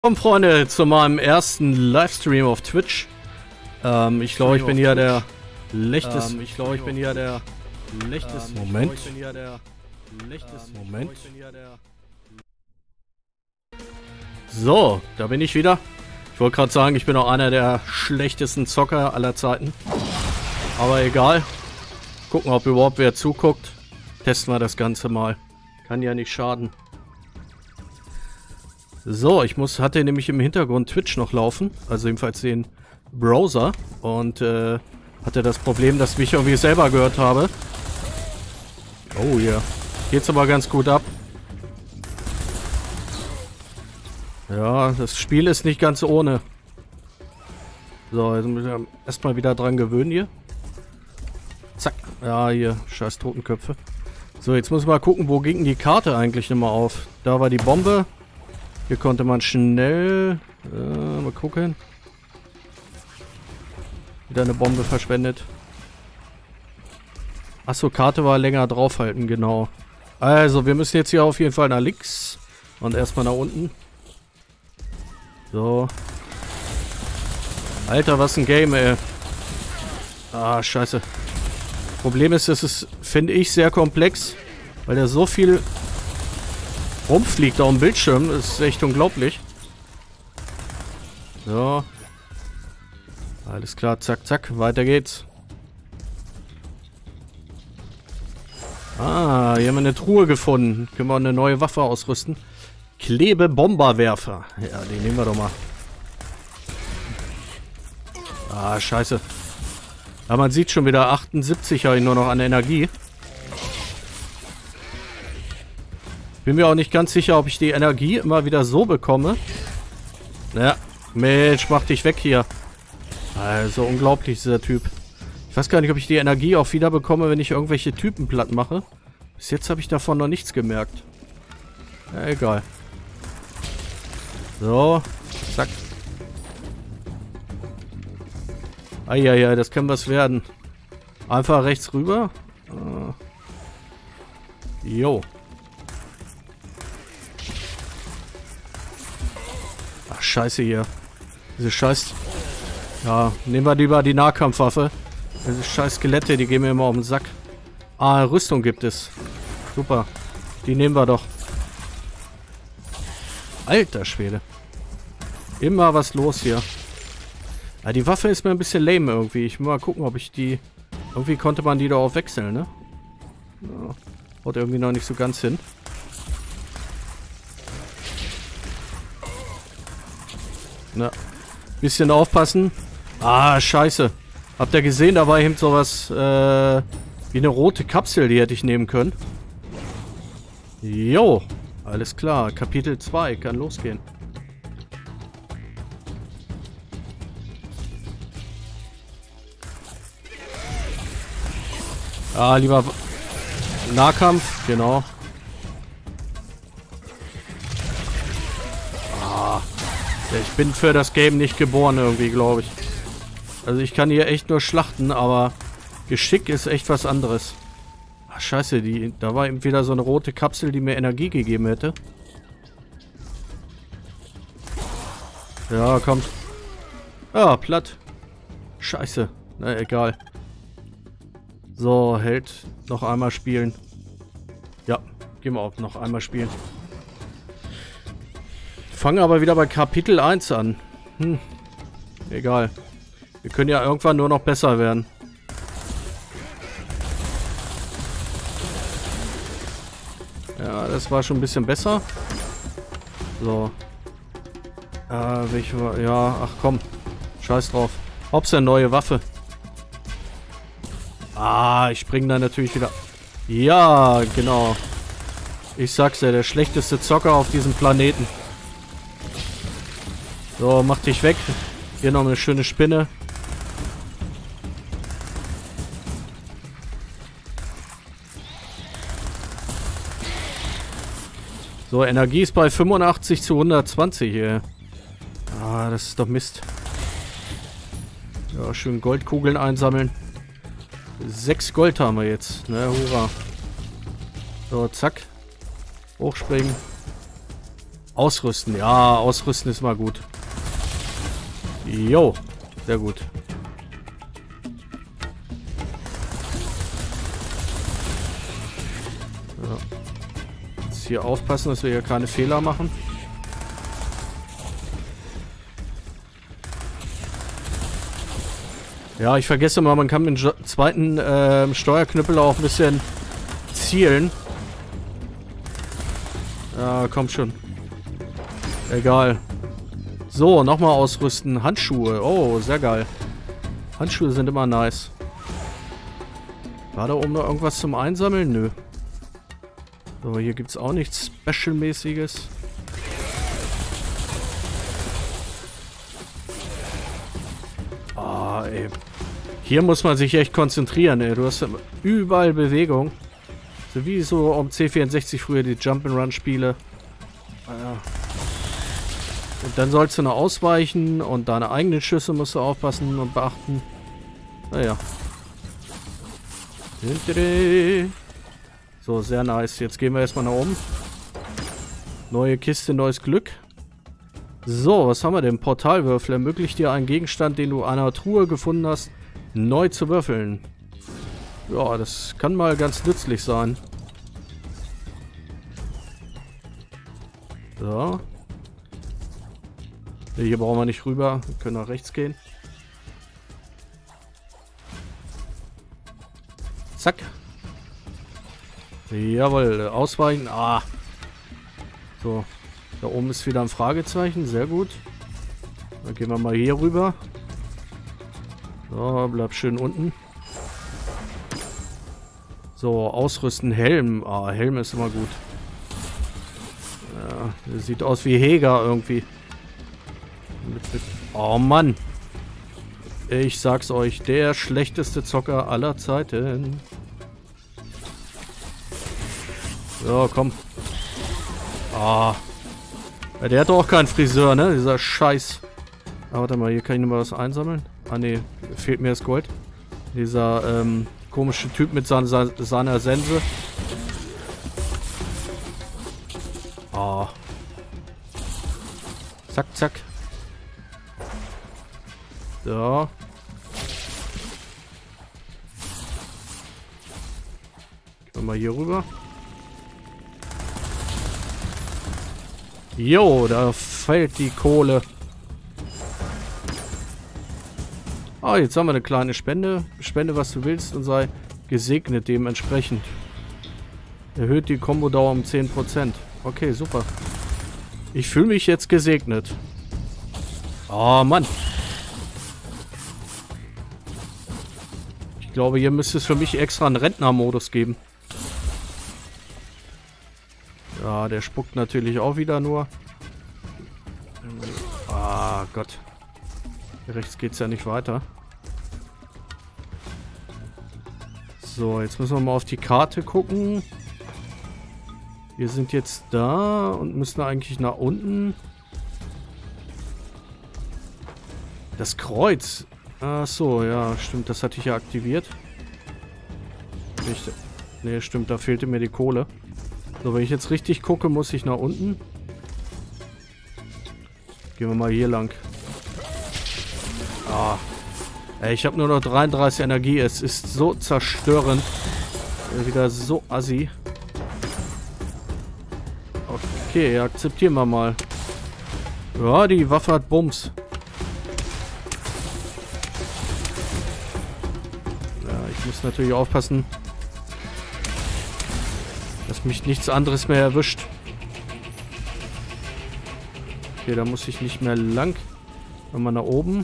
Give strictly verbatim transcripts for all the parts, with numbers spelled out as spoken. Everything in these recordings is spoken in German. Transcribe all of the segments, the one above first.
Willkommen, Freunde, zu meinem ersten Livestream auf Twitch. Ähm, ich glaube, ich bin hier der Lechtes. Ähm, ich glaube, ich bin hier der Lechtes. Moment. Moment. So, da bin ich wieder. Ich wollte gerade sagen, ich bin auch einer der schlechtesten Zocker aller Zeiten. Aber egal. Gucken, ob überhaupt wer zuguckt. Testen wir das Ganze mal. Kann ja nicht schaden. So, ich muss, hatte nämlich im Hintergrund Twitch noch laufen, also jedenfalls den Browser, und äh, hatte das Problem, dass ich mich irgendwie selber gehört habe. Oh ja, yeah. Geht's aber ganz gut ab. Ja, das Spiel ist nicht ganz ohne. So, jetzt müssen wir erstmal wieder dran gewöhnen hier. Zack, ja, hier, scheiß Totenköpfe. So, jetzt muss ich mal gucken, wo ging die Karte eigentlich nochmal auf. Da war die Bombe. Hier konnte man schnell... Äh, mal gucken. Wieder eine Bombe verschwendet. Achso, Karte war länger draufhalten, genau. Also, wir müssen jetzt hier auf jeden Fall nach links. Und erstmal nach unten. So. Alter, was ein Game, ey. Ah, scheiße. Problem ist, es ist, finde ich, sehr komplex. Weil da so viel... rumfliegt auf dem Bildschirm. Das ist echt unglaublich. So. Alles klar, zack, zack. Weiter geht's. Ah, hier haben wir eine Truhe gefunden. Können wir eine neue Waffe ausrüsten. Klebebomberwerfer. Ja, den nehmen wir doch mal. Ah, scheiße. Aber man sieht schon wieder, achtundsiebzig habe ich nur noch an Energie. Bin mir auch nicht ganz sicher, ob ich die Energie immer wieder so bekomme. Ja, Mensch, mach dich weg hier. Also unglaublich, dieser Typ. Ich weiß gar nicht, ob ich die Energie auch wieder bekomme, wenn ich irgendwelche Typen platt mache. Bis jetzt habe ich davon noch nichts gemerkt. Ja, egal. So, zack. Eieiei, das kann was werden. Einfach rechts rüber. Uh. Jo. Ach, scheiße hier. Diese scheiß... Ja, nehmen wir lieber die Nahkampfwaffe. Diese scheiß Skelette, die gehen mir immer auf den Sack. Ah, Rüstung gibt es. Super. Die nehmen wir doch. Alter Schwede. Immer was los hier. Ja, die Waffe ist mir ein bisschen lame irgendwie. Ich muss mal gucken, ob ich die... Irgendwie konnte man die da auch wechseln, ne? Ja, haut irgendwie noch nicht so ganz hin. Na, bisschen aufpassen. Ah, scheiße. Habt ihr gesehen, da war eben sowas, äh, wie eine rote Kapsel, die hätte ich nehmen können. Jo, alles klar. Kapitel zwei kann losgehen. Ah, lieber Nahkampf, genau. Ich bin für das Game nicht geboren irgendwie, glaube ich. Also ich kann hier echt nur schlachten, aber Geschick ist echt was anderes. Ach, scheiße, die, da war eben wieder so eine rote Kapsel, die mir Energie gegeben hätte. Ja, kommt. Ah, platt. Scheiße. Na, egal. So, Held. Noch einmal spielen. Ja, gehen wir auch noch einmal spielen. Fangen aber wieder bei Kapitel eins an. Hm. Egal. Wir können ja irgendwann nur noch besser werden. Ja, das war schon ein bisschen besser. So. Äh, welche war... Ja, ach komm. Scheiß drauf. Hauptsache eine neue Waffe. Ah, ich springe da natürlich wieder... Ja, genau. Ich sag's ja, der schlechteste Zocker auf diesem Planeten. So, mach dich weg. Hier noch eine schöne Spinne. So, Energie ist bei fünfundachtzig zu hundertzwanzig hier. Ah, das ist doch Mist. Ja, schön Goldkugeln einsammeln. Sechs Gold haben wir jetzt. Na, hurra. So, zack. Hochspringen. Ausrüsten. Ja, ausrüsten ist mal gut. Jo, sehr gut. Ja. Jetzt hier aufpassen, dass wir hier keine Fehler machen. Ja, ich vergesse mal, man kann mit dem zweiten äh, Steuerknüppel auch ein bisschen zielen. Ja, komm schon. Egal. So, nochmal ausrüsten. Handschuhe. Oh, sehr geil. Handschuhe sind immer nice. War da oben noch irgendwas zum Einsammeln? Nö. So, hier gibt es auch nichts Special-mäßiges. Ah, ey. Hier muss man sich echt konzentrieren, ey. Du hast überall Bewegung. So wie so um C vierundsechzig früher die Jump'n'Run-Spiele. Naja. Und dann sollst du noch ausweichen und deine eigenen Schüsse musst du aufpassen und beachten. Naja. So, sehr nice. Jetzt gehen wir erstmal nach oben. Neue Kiste, neues Glück. So, was haben wir denn? Portalwürfel ermöglicht dir einen Gegenstand, den du in einer Truhe gefunden hast, neu zu würfeln. Ja, das kann mal ganz nützlich sein. So. Hier brauchen wir nicht rüber. Wir können nach rechts gehen. Zack. Jawohl, ausweichen. Ah. So. Da oben ist wieder ein Fragezeichen. Sehr gut. Dann gehen wir mal hier rüber. So, bleib schön unten. So, ausrüsten. Helm. Ah, Helm ist immer gut. Ja, der sieht aus wie Heger irgendwie. Mit, mit oh Mann. Ich sag's euch, der schlechteste Zocker aller Zeiten. So, komm. Ah. Ja, der hat doch auch keinen Friseur, ne? Dieser Scheiß. Ah, warte mal, hier kann ich noch mal was einsammeln. Ah, ne, fehlt mir das Gold. Dieser, ähm, komische Typ mit seiner, seiner Sense. Ah. Zack, zack. So. Gehen wir mal hier rüber. Jo, da fällt die Kohle. Ah, jetzt haben wir eine kleine Spende. Spende, was du willst und sei gesegnet dementsprechend. Erhöht die Kombodauer um zehn Prozent. Okay, super. Ich fühle mich jetzt gesegnet. Oh, Mann. Ich glaube, hier müsste es für mich extra einen Rentnermodus geben. Ja, der spuckt natürlich auch wieder nur. Ah, Gott. Hier rechts geht es ja nicht weiter. So, jetzt müssen wir mal auf die Karte gucken. Wir sind jetzt da und müssen eigentlich nach unten. Das Kreuz. Ach so, ja, stimmt, das hatte ich ja aktiviert. Nicht, nee, stimmt, da fehlte mir die Kohle. So, wenn ich jetzt richtig gucke, muss ich nach unten. Gehen wir mal hier lang. Ah. Ey, ich habe nur noch dreiunddreißig Energie. Es ist so zerstörend. Wieder so assi. Okay, akzeptieren wir mal. Ja, die Waffe hat Bums. Ja, ich muss natürlich aufpassen, dass mich nichts anderes mehr erwischt. Okay, da muss ich nicht mehr lang. Nochmal nach oben.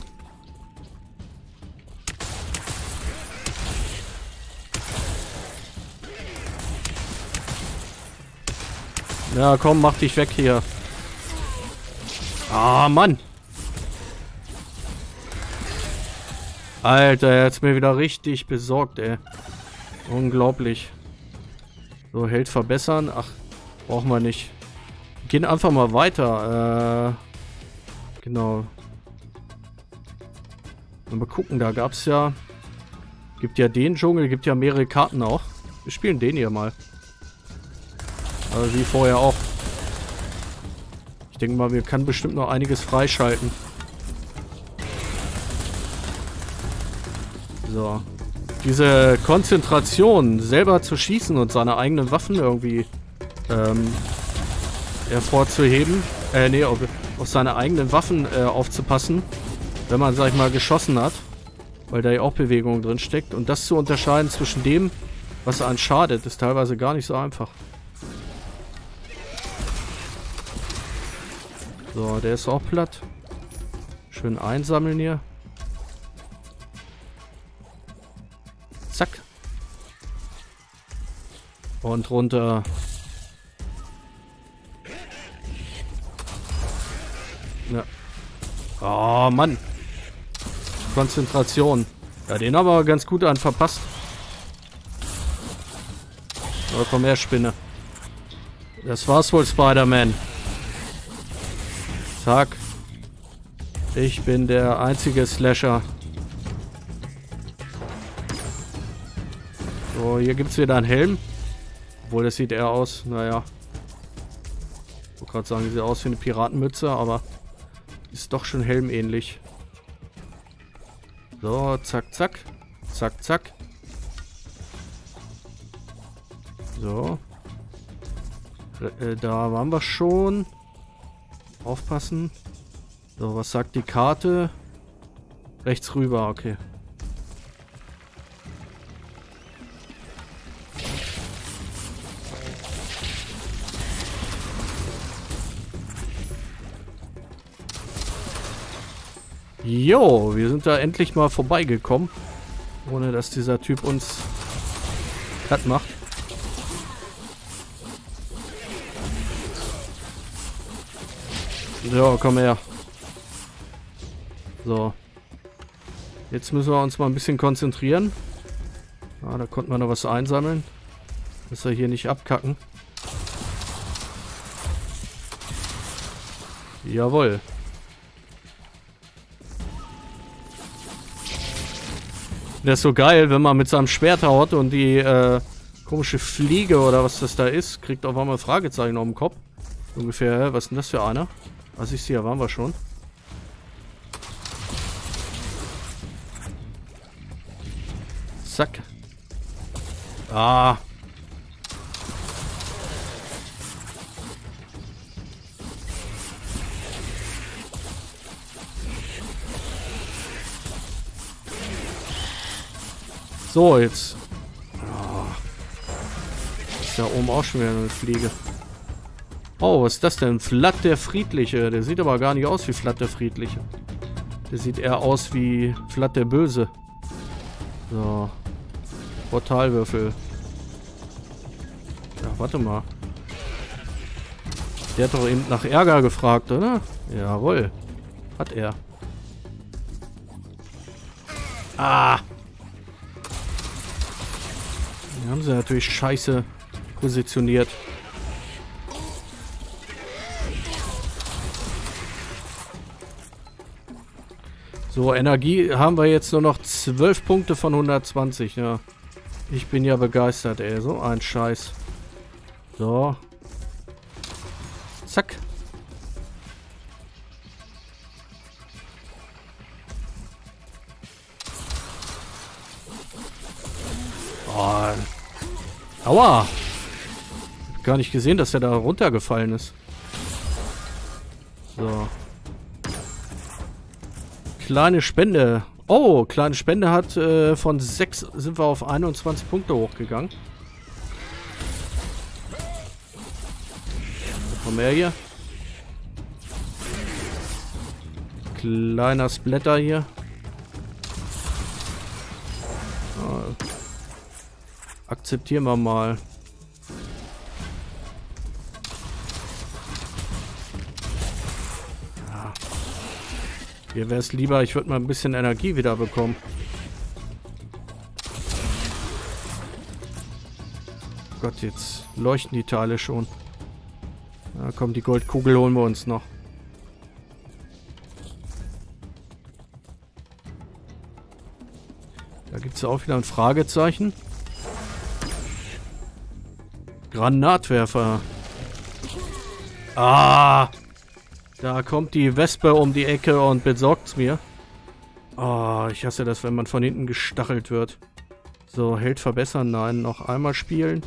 Ja, komm, mach dich weg hier. Ah, Mann. Alter, er hat's mir wieder richtig besorgt, ey. Unglaublich. So, Held verbessern. Ach, brauchen wir nicht. Gehen einfach mal weiter. Äh, genau. Mal gucken, da gab's ja... Gibt ja den Dschungel, gibt ja mehrere Karten auch. Wir spielen den hier mal. Also wie vorher auch. Ich denke mal, wir können bestimmt noch einiges freischalten. So. Diese Konzentration, selber zu schießen und seine eigenen Waffen irgendwie ähm, hervorzuheben. Äh, nee, auf, auf seine eigenen Waffen äh, aufzupassen, wenn man, sag ich mal, geschossen hat. Weil da ja auch Bewegung drin steckt. Und das zu unterscheiden zwischen dem, was einen schadet, ist teilweise gar nicht so einfach. So, der ist auch platt. Schön einsammeln hier. Zack. Und runter. Ja. Oh, Mann. Konzentration. Ja, den haben wir ganz gut an verpasst. Aber komm her, Spinne. Das war's wohl, Spider-Man. Zack. Ich bin der einzige Slasher. So, hier gibt es wieder einen Helm. Obwohl, das sieht eher aus, naja. Ich wollte gerade sagen, die sieht aus wie eine Piratenmütze, aber ist doch schon helmähnlich. So, zack, zack. Zack, zack. So. Äh, da waren wir schon. Aufpassen. So, was sagt die Karte? Rechts rüber, okay. Jo, wir sind da endlich mal vorbeigekommen. Ohne dass dieser Typ uns platt macht. So, komm her. So. Jetzt müssen wir uns mal ein bisschen konzentrieren. Ah, da konnten wir noch was einsammeln. Dass wir hier nicht abkacken. Jawohl. Das ist so geil, wenn man mit seinem Schwert haut und die äh, komische Fliege oder was das da ist, kriegt auf einmal Fragezeichen auf dem Kopf. Ungefähr, was ist denn das für einer? Was ich sehe, waren wir schon. Zack. Ah. So, jetzt. Oh. Ist da oben auch schon wieder eine Fliege. Oh, was ist das denn? Vlad der Friedliche. Der sieht aber gar nicht aus wie Vlad der Friedliche. Der sieht eher aus wie Vlad der Böse. So. Portalwürfel. Ja, warte mal. Der hat doch eben nach Ärger gefragt, oder? Jawohl. Hat er. Ah! Die haben sie natürlich scheiße positioniert. So, Energie haben wir jetzt nur noch zwölf Punkte von hundertzwanzig, ja. Ich bin ja begeistert, ey. So ein Scheiß. So. Zack. Oh. Aua. Ich hab gar nicht gesehen, dass der da runtergefallen ist. So. Kleine Spende. Oh, kleine Spende hat äh, von sechs sind wir auf einundzwanzig Punkte hochgegangen. Komm her hier. Kleiner Splatter hier. Oh. Akzeptieren wir mal. Hier wäre es lieber, ich würde mal ein bisschen Energie wieder bekommen. Gott, jetzt leuchten die Teile schon. Na komm, die Goldkugel holen wir uns noch. Da gibt es auch wieder ein Fragezeichen. Granatwerfer. Ah! Da kommt die Wespe um die Ecke und besorgt's mir. Oh, ich hasse das, wenn man von hinten gestachelt wird. So, Held verbessern. Nein, noch einmal spielen.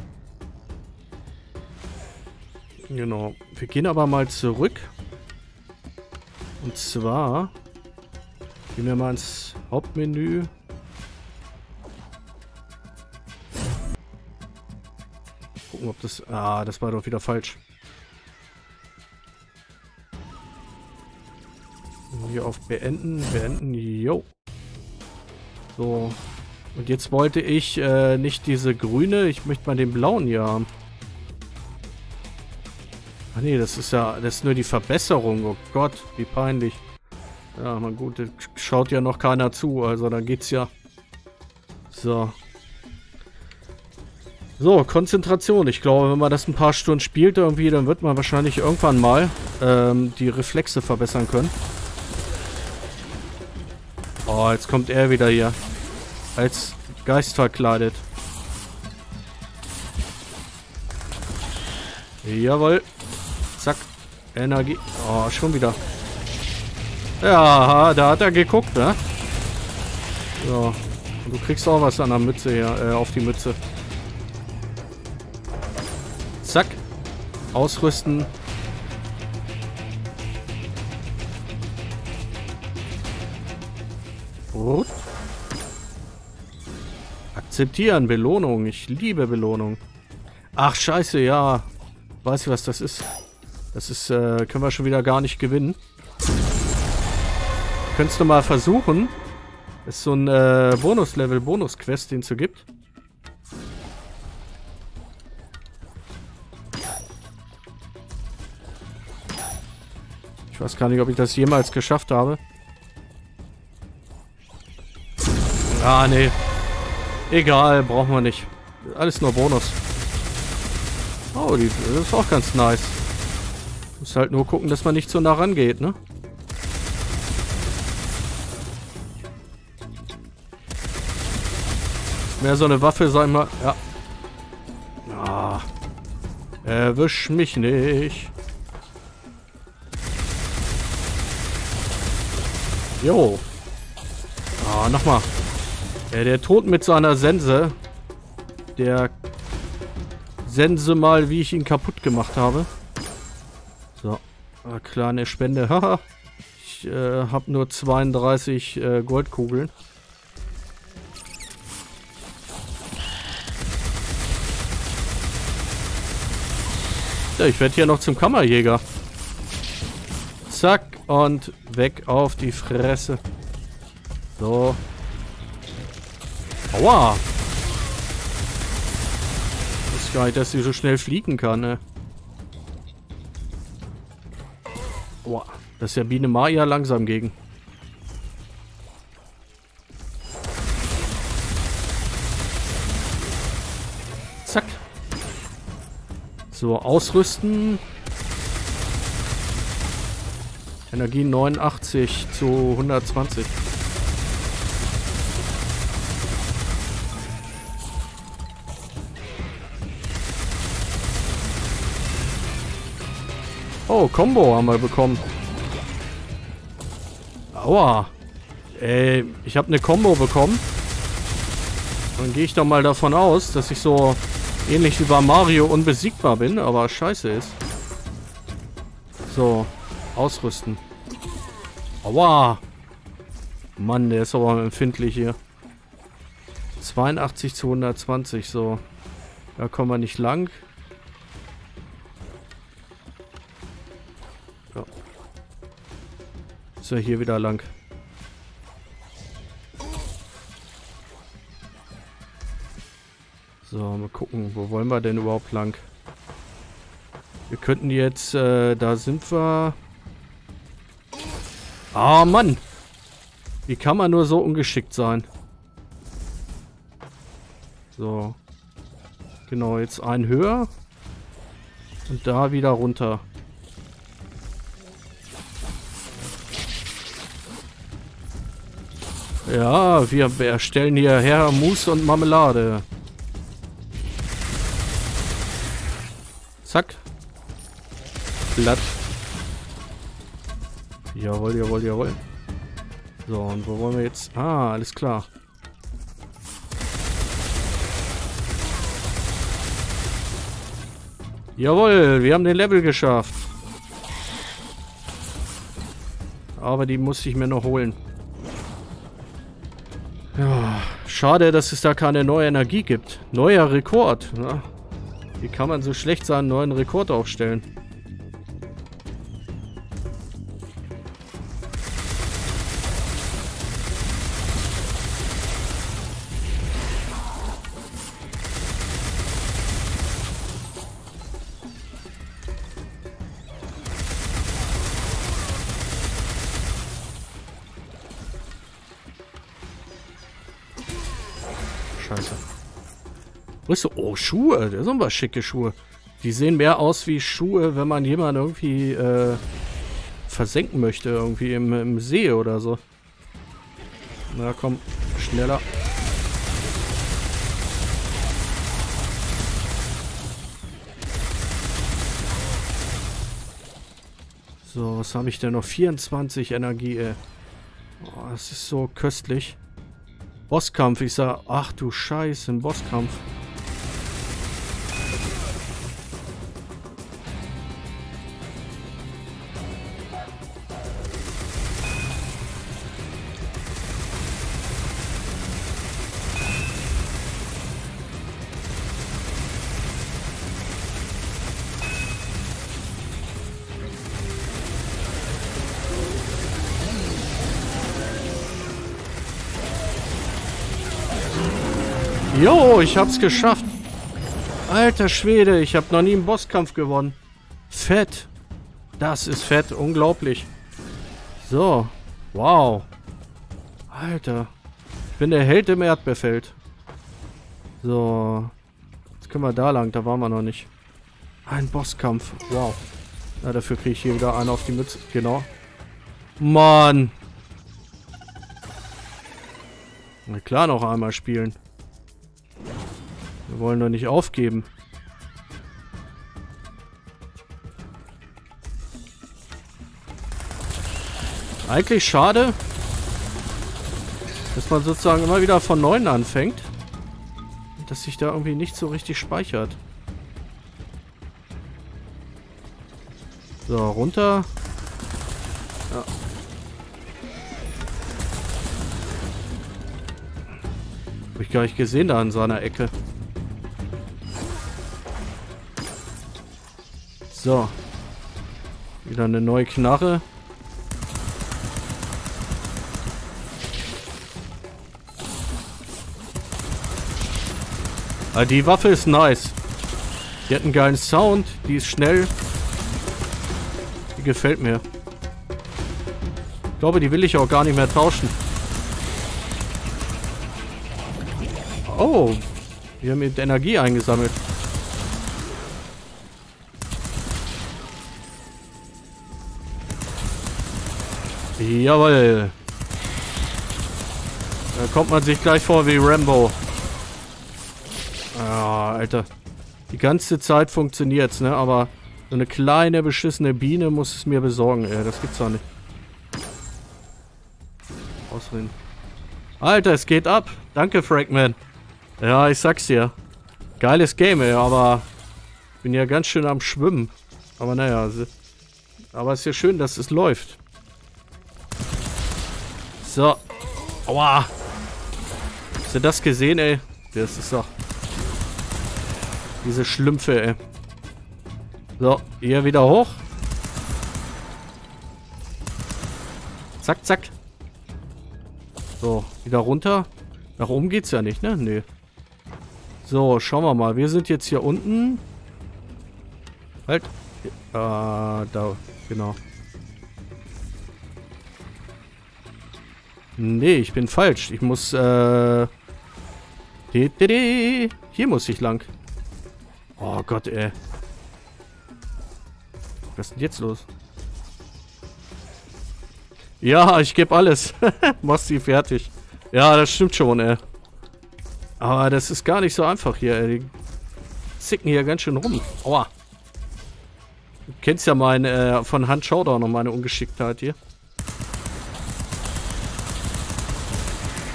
Genau. Wir gehen aber mal zurück. Und zwar gehen wir mal ins Hauptmenü. Gucken, ob das... Ah, das war doch wieder falsch. Hier auf Beenden, Beenden, jo. So. Und jetzt wollte ich äh, nicht diese grüne, ich möchte mal den blauen hier haben. Ach nee, das ist ja, das ist nur die Verbesserung. Oh Gott, wie peinlich. Ja, mal gut, das schaut ja noch keiner zu, also dann geht's ja. So. So, Konzentration. Ich glaube, wenn man das ein paar Stunden spielt irgendwie, dann wird man wahrscheinlich irgendwann mal ähm, die Reflexe verbessern können. Oh, jetzt kommt er wieder hier. Als Geist verkleidet. Jawohl. Zack. Energie. Oh, schon wieder. Ja, da hat er geguckt, ne? So. Und du kriegst auch was an der Mütze hier, äh, auf die Mütze. Zack. Ausrüsten. Gut. Akzeptieren, Belohnung. Ich liebe Belohnung. Ach, scheiße, ja. Weißt du, was das ist? Das ist, äh, können wir schon wieder gar nicht gewinnen. Könntest du mal versuchen. Das ist so ein äh, Bonuslevel, Bonus-Quest, den es so gibt. Ich weiß gar nicht, ob ich das jemals geschafft habe. Ah, nee. Egal, brauchen wir nicht. Alles nur Bonus. Oh, die, das ist auch ganz nice. Muss halt nur gucken, dass man nicht so nah rangeht, ne? Mehr so eine Waffe, sag ich mal. Ja. Ah. Erwisch mich nicht. Jo. Ah, nochmal. Ja, der Tod mit seiner Sense. Der Sense mal, wie ich ihn kaputt gemacht habe. So. Ah, kleine Spende. Haha. Ich äh, habe nur zweiunddreißig äh, Goldkugeln. Ja, ich werde hier noch zum Kammerjäger. Zack. Und weg auf die Fresse. So. Aua. Ich weiß gar nicht, dass sie so schnell fliegen kann, ne? Aua. Das ist ja Biene Maya langsam gegen. Zack. So, ausrüsten. Energie neunundachtzig zu hundertzwanzig. Oh, Combo haben wir bekommen. Aua. Ey, ich habe eine Combo bekommen. Dann gehe ich doch mal davon aus, dass ich so ähnlich wie bei Mario unbesiegbar bin, aber scheiße ist. So, ausrüsten. Aua. Mann, der ist aber empfindlich hier. zweiundachtzig zu hundertzwanzig, so. Da kommen wir nicht lang. Ja. Ist ja hier wieder lang. So, mal gucken, wo wollen wir denn überhaupt lang? Wir könnten jetzt, äh, da sind wir... Ah, Mann! Wie kann man nur so ungeschickt sein? So. Genau, jetzt ein höher. Und da wieder runter. Ja, wir erstellen hierher Mousse und Marmelade. Zack. Blatt. Jawohl, jawohl, jawohl. So, und wo wollen wir jetzt? Ah, alles klar. Jawohl, wir haben den Level geschafft. Aber die musste ich mir noch holen. Ja, schade, dass es da keine neue Energie gibt. Neuer Rekord. Ja. Wie kann man so schlecht seinen neuen Rekord aufstellen? Scheiße. Wo ist so? Oh, Schuhe. Das sind aber schicke Schuhe. Die sehen mehr aus wie Schuhe, wenn man jemanden irgendwie äh, versenken möchte. Irgendwie im, im See oder so. Na komm, schneller. So, was habe ich denn noch? vierundzwanzig Energie, ey. Oh, das ist so köstlich. Bosskampf, ich sag, ach du Scheiße, ein Bosskampf. Jo, ich hab's geschafft. Alter Schwede, ich hab noch nie einen Bosskampf gewonnen. Fett. Das ist fett, unglaublich. So, wow. Alter. Ich bin der Held im Erdbeerfeld. So. Jetzt können wir da lang, da waren wir noch nicht. Ein Bosskampf, wow. Na, dafür kriege ich hier wieder einen auf die Mütze. Genau. Mann. Na klar, noch einmal spielen. Wir wollen doch nicht aufgeben. Eigentlich schade, dass man sozusagen immer wieder von neuem anfängt. Und dass sich da irgendwie nicht so richtig speichert. So, runter. Ja. Hab ich gar nicht gesehen da an seiner Ecke. So. Wieder eine neue Knarre. Ah, die Waffe ist nice. Die hat einen geilen Sound. Die ist schnell. Die gefällt mir. Ich glaube, die will ich auch gar nicht mehr tauschen. Oh. Wir haben mit Energie eingesammelt. Jawohl. Da kommt man sich gleich vor wie Rambo. Ah, Alter. Die ganze Zeit funktioniert's, ne? Aber so eine kleine beschissene Biene muss es mir besorgen, ey. Das gibt's doch nicht. Ausreden. Alter, es geht ab. Danke, Fragman. Ja, ich sag's dir. Geiles Game, ey, aber bin ja ganz schön am Schwimmen. Aber naja, aber es ist ja schön, dass es läuft. So. Aua. Hast du das gesehen, ey? Das ist doch... Diese Schlümpfe, ey. So, hier wieder hoch. Zack, zack. So, wieder runter. Nach oben geht's ja nicht, ne? Nee. So, schauen wir mal. Wir sind jetzt hier unten. Halt. Ah, da. Genau. Nee, ich bin falsch. Ich muss, äh... Hier muss ich lang. Oh Gott, ey. Was ist denn jetzt los? Ja, ich gebe alles. Machst sie fertig. Ja, das stimmt schon, ey. Aber das ist gar nicht so einfach hier, ey. Die zicken hier ganz schön rum. Aua. Du kennst ja mein, äh, von Hand Showdown und meine Ungeschicktheit hier.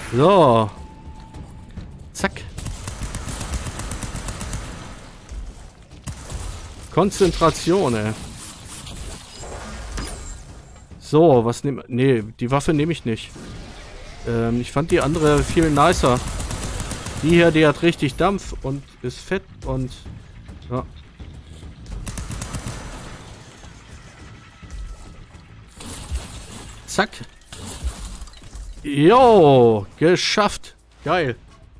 So. Zack. Konzentration, ey. So, was nehme... Nee, die Waffe nehme ich nicht. Ähm, ich fand die andere viel nicer. Die hier, die hat richtig Dampf und ist fett und... Ja. Zack. Jo, geschafft. Geil.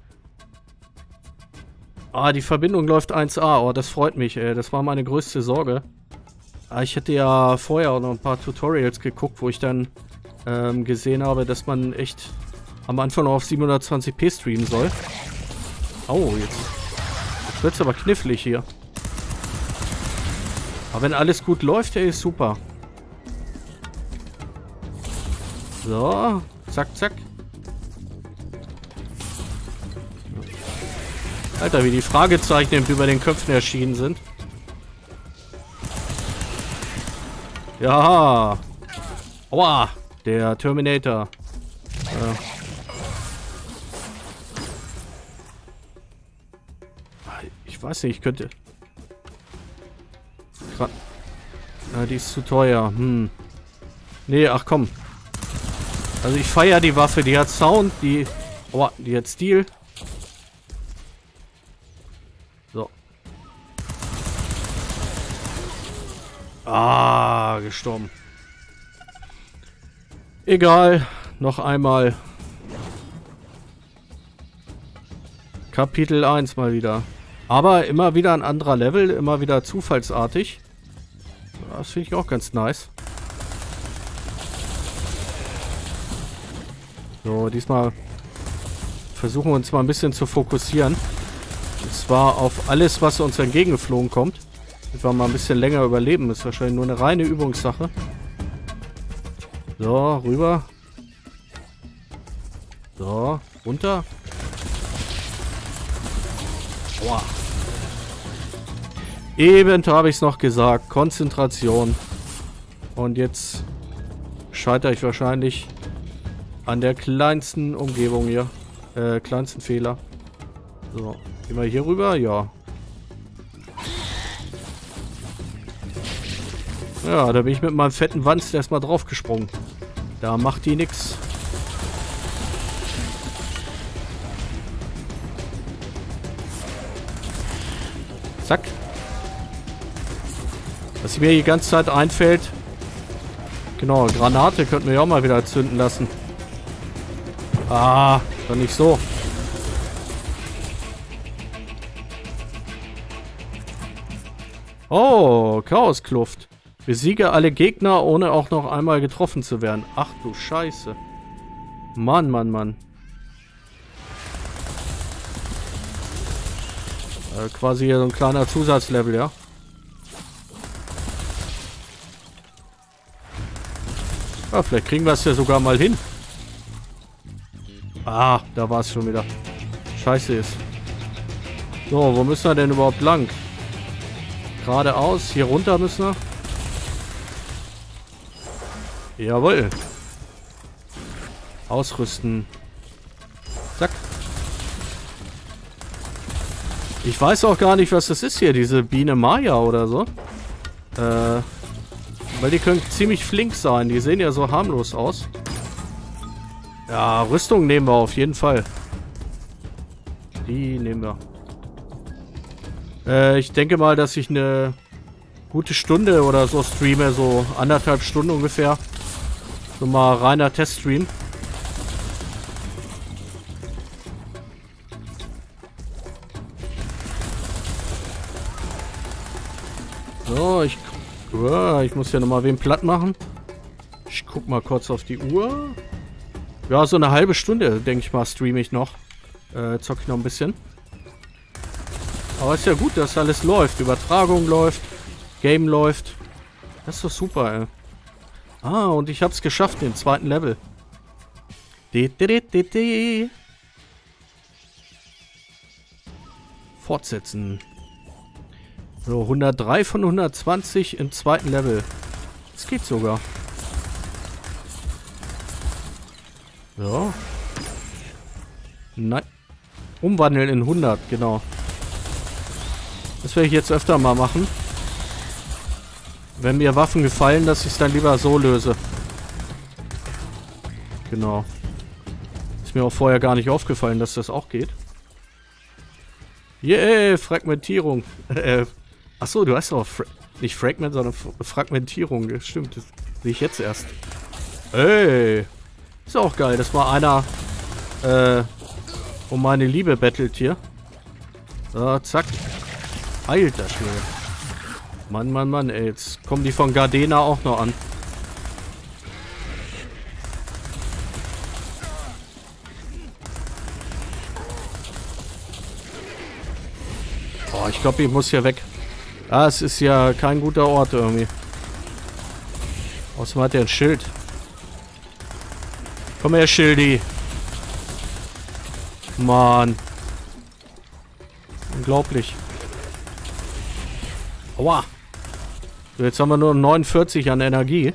Ah, die Verbindung läuft eins A. Oh, das freut mich, ey. Das war meine größte Sorge. Ah, ich hätte ja vorher auch noch ein paar Tutorials geguckt, wo ich dann ähm, gesehen habe, dass man echt am Anfang noch auf siebenhundertzwanzig p streamen soll. Oh, jetzt, jetzt wird es aber knifflig hier. Aber wenn alles gut läuft, ey, ist super. So, zack, zack. Alter, wie die Fragezeichen über den Köpfen erschienen sind. Ja. Aua, der Terminator. Ja. Ich weiß nicht, ich könnte... Ja, die ist zu teuer. Hm. Nee, ach komm. Also ich feiere die Waffe, die hat Sound, die... Oh, die hat Stil. So. Ah, gestorben. Egal. Noch einmal. Kapitel eins mal wieder. Aber immer wieder ein anderer Level, immer wieder zufallsartig. Das finde ich auch ganz nice. So, diesmal versuchen wir uns mal ein bisschen zu fokussieren. Und zwar auf alles, was uns entgegengeflogen kommt. Damit wir mal ein bisschen länger überleben. Das ist wahrscheinlich nur eine reine Übungssache. So, rüber. So, runter. Boah. Eben habe ich es noch gesagt. Konzentration. Und jetzt scheitere ich wahrscheinlich an der kleinsten Umgebung hier. Äh, kleinsten Fehler. So. Gehen wir hier rüber? Ja. Ja, da bin ich mit meinem fetten Wanst erstmal draufgesprungen. Da macht die nix. Zack. Was mir die ganze Zeit einfällt. Genau, Granate könnten wir ja auch mal wieder zünden lassen. Ah, doch nicht so. Oh, Chaoskluft. Besiege alle Gegner, ohne auch noch einmal getroffen zu werden. Ach du Scheiße. Mann, Mann, Mann. Äh, quasi hier so ein kleiner Zusatzlevel, ja. Ja, vielleicht kriegen wir es ja sogar mal hin. Ah, da war es schon wieder. Scheiße ist. So, wo müssen wir denn überhaupt lang? Geradeaus, hier runter müssen wir. Jawohl. Ausrüsten. Zack. Ich weiß auch gar nicht, was das ist hier, diese Biene Maya oder so. Äh, weil die können ziemlich flink sein. Die sehen ja so harmlos aus. Ja, Rüstung nehmen wir auf jeden Fall. Die nehmen wir. Äh, ich denke mal, dass ich eine gute Stunde oder so streame. So anderthalb Stunden ungefähr. So mal reiner Teststream. So, ich, uh, ich muss ja nochmal wen platt machen. Ich guck mal kurz auf die Uhr. Ja, so eine halbe Stunde, denke ich mal, streame ich noch. Äh, zock ich noch ein bisschen. Aber ist ja gut, dass alles läuft. Übertragung läuft. Game läuft. Das ist doch super, ey. Ah, und ich hab's geschafft, den zweiten Level. De, de, de, de, de. Fortsetzen. So, hundertdrei von hundertzwanzig im zweiten Level. Das geht sogar. So. Nein. Umwandeln in hundert, genau. Das werde ich jetzt öfter mal machen. Wenn mir Waffen gefallen, dass ich es dann lieber so löse. Genau. Ist mir auch vorher gar nicht aufgefallen, dass das auch geht. Yeah, Fragmentierung. äh, achso, du hast doch Fra nicht Fragment, sondern F Fragmentierung. Das stimmt, das sehe ich jetzt erst. Ey. Ist auch geil, dass mal einer äh, um meine Liebe bettelt hier. So, zack. Alter Schwede. Mann, Mann, Mann, ey. Jetzt kommen die von Gardena auch noch an. Oh, ich glaube, ich muss hier weg. Ah, es ist ja kein guter Ort irgendwie. Außerdem hat er ein Schild. Komm her, Schildi. Mann. Unglaublich. Aua. So, jetzt haben wir nur neunundvierzig an Energie.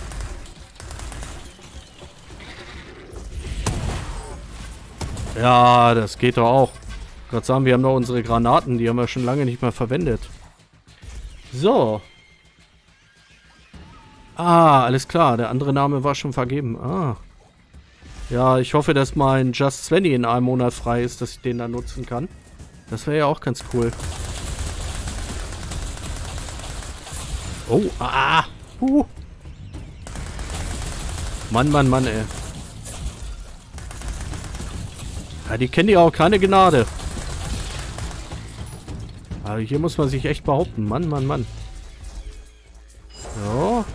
Ja, das geht doch auch. Gerade sagen, wir haben noch unsere Granaten, die haben wir schon lange nicht mehr verwendet. So. Ah, alles klar. Der andere Name war schon vergeben. Ah. Ja, ich hoffe, dass mein Just Svenny in einem Monat frei ist, dass ich den dann nutzen kann. Das wäre ja auch ganz cool. Oh, ah. Uh. Mann, Mann, Mann, ey. Ja, die kennen ja auch keine Gnade. Aber hier muss man sich echt behaupten. Mann, Mann, Mann. So.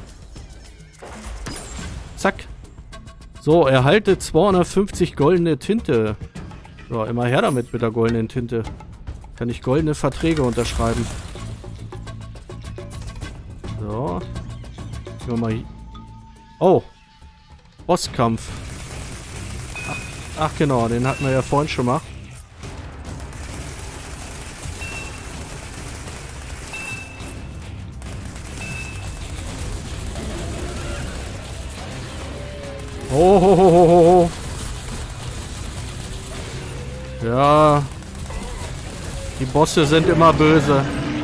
Zack. So, erhalte zweihundertfünfzig goldene Tinte. So, immer her damit mit der goldenen Tinte. Kann ich goldene Verträge unterschreiben. So. Gehen wir mal hier. Oh. Bosskampf. Ach, ach genau, den hatten wir ja vorhin schon mal. Oh, ho, ho, ho, ho. Ja. Die Bosse sind immer böse.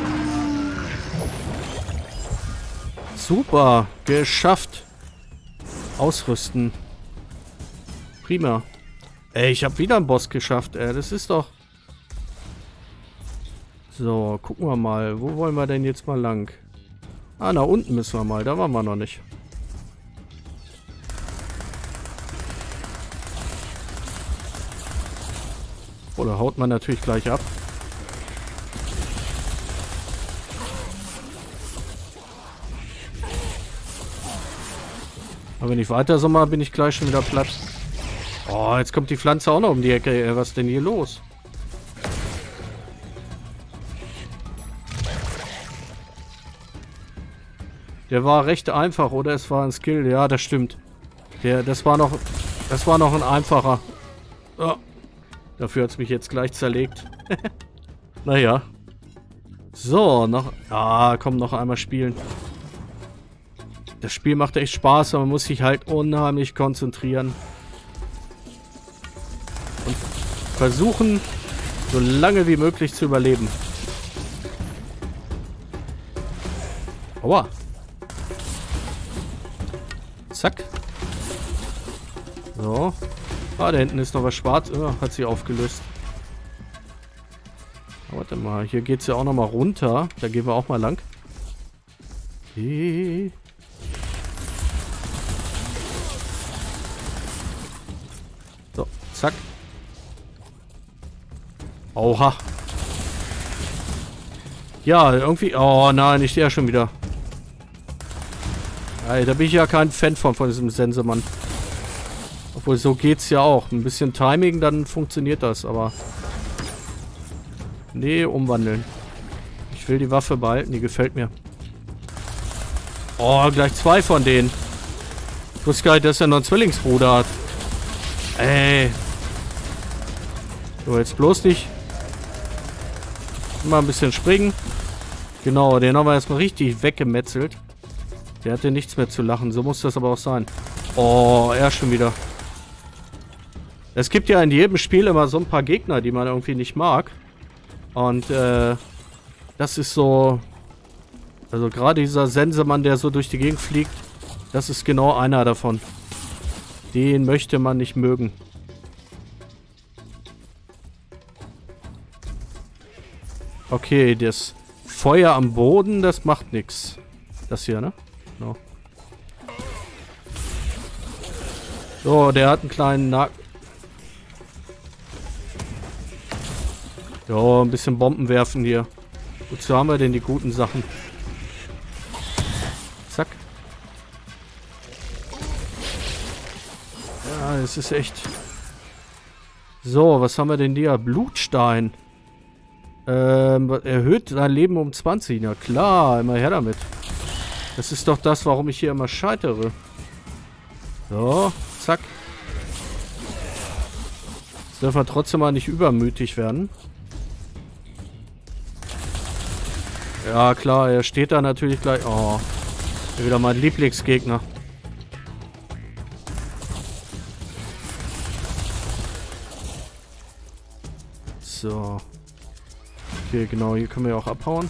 Super. Geschafft. Ausrüsten. Prima. Ey, ich habe wieder einen Boss geschafft, ey. Das ist doch... So, gucken wir mal. Wo wollen wir denn jetzt mal lang? Ah, nach unten müssen wir mal. Da waren wir noch nicht. Oder haut man natürlich gleich ab. Aber wenn ich weiter so mal, bin ich gleich schon wieder platt. Oh, jetzt kommt die Pflanze auch noch um die Ecke. Ey. Was ist denn hier los? Der war recht einfach, oder? Es war ein Skill. Ja, das stimmt. Der, das war noch, das war noch ein einfacher. Oh. Dafür hat es mich jetzt gleich zerlegt. Naja. So, noch... Ah, komm, noch einmal spielen. Das Spiel macht echt Spaß, aber man muss sich halt unheimlich konzentrieren. Und versuchen, so lange wie möglich zu überleben. Aua. Zack. So. Ah, da hinten ist noch was schwarz. Oh, hat sich aufgelöst. Oh, warte mal, hier geht es ja auch noch mal runter. Da gehen wir auch mal lang. Hey. So, zack. Oha. Ja, irgendwie... Oh nein, ich stehe ja schon wieder. Ey, da bin ich ja kein Fan von, von diesem Sensemann. Obwohl, so geht's ja auch. Ein bisschen Timing, dann funktioniert das, aber... Nee, umwandeln. Ich will die Waffe behalten, die gefällt mir. Oh, gleich zwei von denen. Ich wusste gar nicht, dass er noch einen Zwillingsbruder hat. Ey. So, jetzt bloß nicht. Mal ein bisschen springen. Genau, den haben wir erstmal richtig weggemetzelt. Der hatte nichts mehr zu lachen. So muss das aber auch sein. Oh, er schon wieder. Es gibt ja in jedem Spiel immer so ein paar Gegner, die man irgendwie nicht mag. Und, äh, das ist so... Also gerade dieser Sensemann, der so durch die Gegend fliegt, das ist genau einer davon. Den möchte man nicht mögen. Okay, das Feuer am Boden, das macht nichts. Das hier, ne? No. So, der hat einen kleinen Nacken. Jo, ein bisschen Bomben werfen hier. Wozu haben wir denn die guten Sachen? Zack. Ja, es ist echt... So, was haben wir denn hier? Blutstein. Ähm, erhöht dein Leben um zwanzig. Na klar, immer her damit. Das ist doch das, warum ich hier immer scheitere. So, zack. Jetzt dürfen wir trotzdem mal nicht übermütig werden. Ja, klar, er steht da natürlich gleich... Oh, wieder mein Lieblingsgegner. So. Okay, genau, hier können wir ja auch abhauen.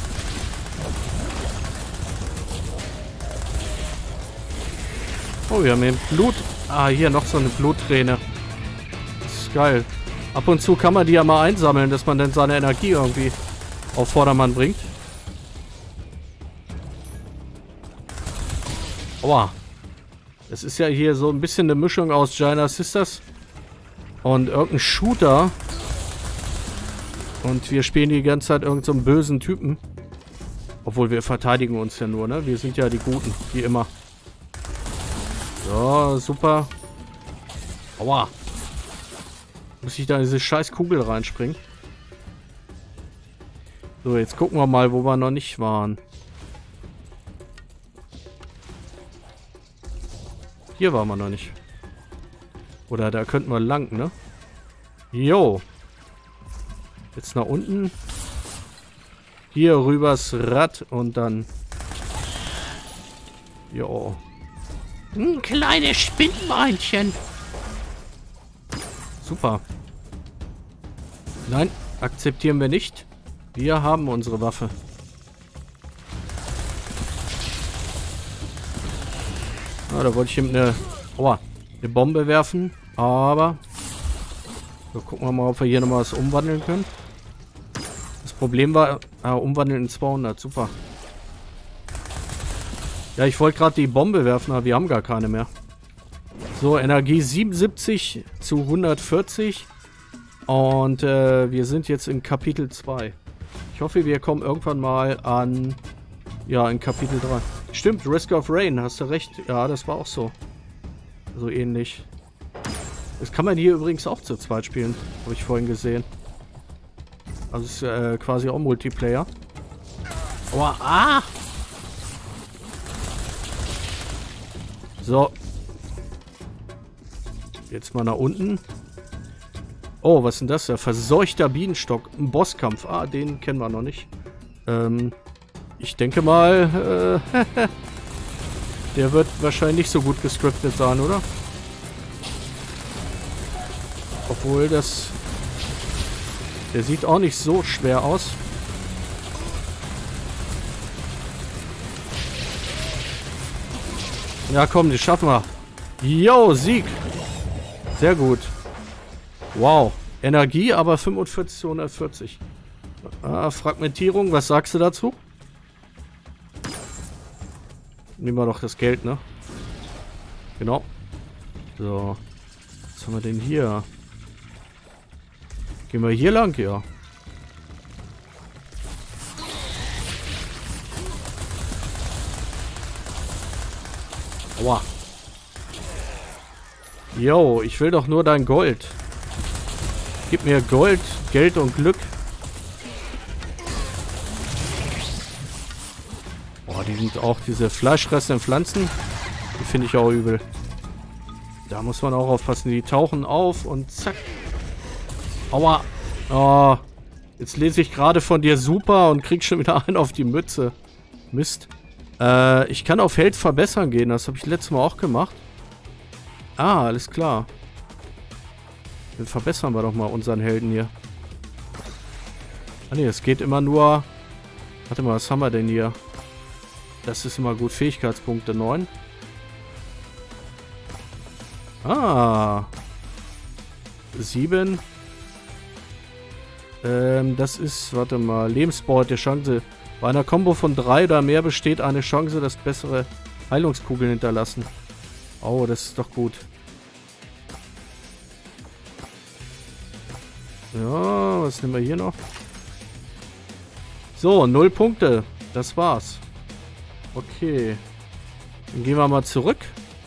Oh, wir haben hier Blut... Ah, hier noch so eine Blutträne. Das ist geil. Ab und zu kann man die ja mal einsammeln, dass man dann seine Energie irgendwie auf Vordermann bringt. Aua. Es ist ja hier so ein bisschen eine Mischung aus Giant Sisters und irgendein Shooter. Und wir spielen die ganze Zeit irgend so einen bösen Typen. Obwohl wir verteidigen uns ja nur, ne? Wir sind ja die Guten, wie immer. So, super. Aua. Muss ich da in diese scheiß Kugel reinspringen? So, jetzt gucken wir mal, wo wir noch nicht waren. Hier waren wir noch nicht. Oder da könnten wir lang, ne? Jo. Jetzt nach unten. Hier rübers Rad und dann... Jo. Ein kleines Spinnbeinchen. Super. Nein, akzeptieren wir nicht. Wir haben unsere Waffe. Ah, da wollte ich ihm eine, aua, eine Bombe werfen. Aber... So, gucken wir mal, ob wir hier nochmal was umwandeln können. Das Problem war... Ah, umwandeln in zweihundert. Super. Ja, ich wollte gerade die Bombe werfen, aber wir haben gar keine mehr. So, Energie siebenundsiebzig zu hundertvierzig. Und äh, wir sind jetzt in Kapitel zwei. Ich hoffe, wir kommen irgendwann mal an... Ja, in Kapitel drei. Stimmt, Risk of Rain, hast du recht. Ja, das war auch so. So ähnlich. Das kann man hier übrigens auch zu zweit spielen. Habe ich vorhin gesehen. Also ist äh, quasi auch Multiplayer. Oh, ah! So. Jetzt mal nach unten. Oh, was ist denn das? Der verseuchter Bienenstock. Ein Bosskampf. Ah, den kennen wir noch nicht. Ähm, ich denke mal, äh, der wird wahrscheinlich nicht so gut gescriptet sein, oder? Obwohl das... Der sieht auch nicht so schwer aus. Ja, komm, das schaffen wir. Yo, Sieg. Sehr gut. Wow. Energie, aber fünfundvierzig zu hundertvierzig. Ah, Fragmentierung, was sagst du dazu? Nehmen wir doch das Geld, ne? Genau. So. Was haben wir denn hier? Gehen wir hier lang, ja. Aua. Yo, ich will doch nur dein Gold. Gib mir Gold, Geld und Glück. Boah, die sind auch diese fleischfressenden Pflanzen. Die finde ich auch übel. Da muss man auch aufpassen. Die tauchen auf und zack. Aua. Oh, jetzt lese ich gerade von dir super und krieg schon wieder einen auf die Mütze. Mist. Äh, ich kann auf Held verbessern gehen. Das habe ich letztes Mal auch gemacht. Ah, alles klar. Dann verbessern wir doch mal unseren Helden hier. Ah ne, es geht immer nur... Warte mal, was haben wir denn hier? Das ist immer gut. Fähigkeitspunkte neun. Ah. sieben. Ähm, das ist, warte mal, Lebensbeute, Chance. Bei einer Combo von drei oder mehr besteht eine Chance, dass bessere Heilungskugeln hinterlassen. Oh, das ist doch gut. Ja, was nehmen wir hier noch? So, null Punkte. Das war's. Okay. Dann gehen wir mal zurück.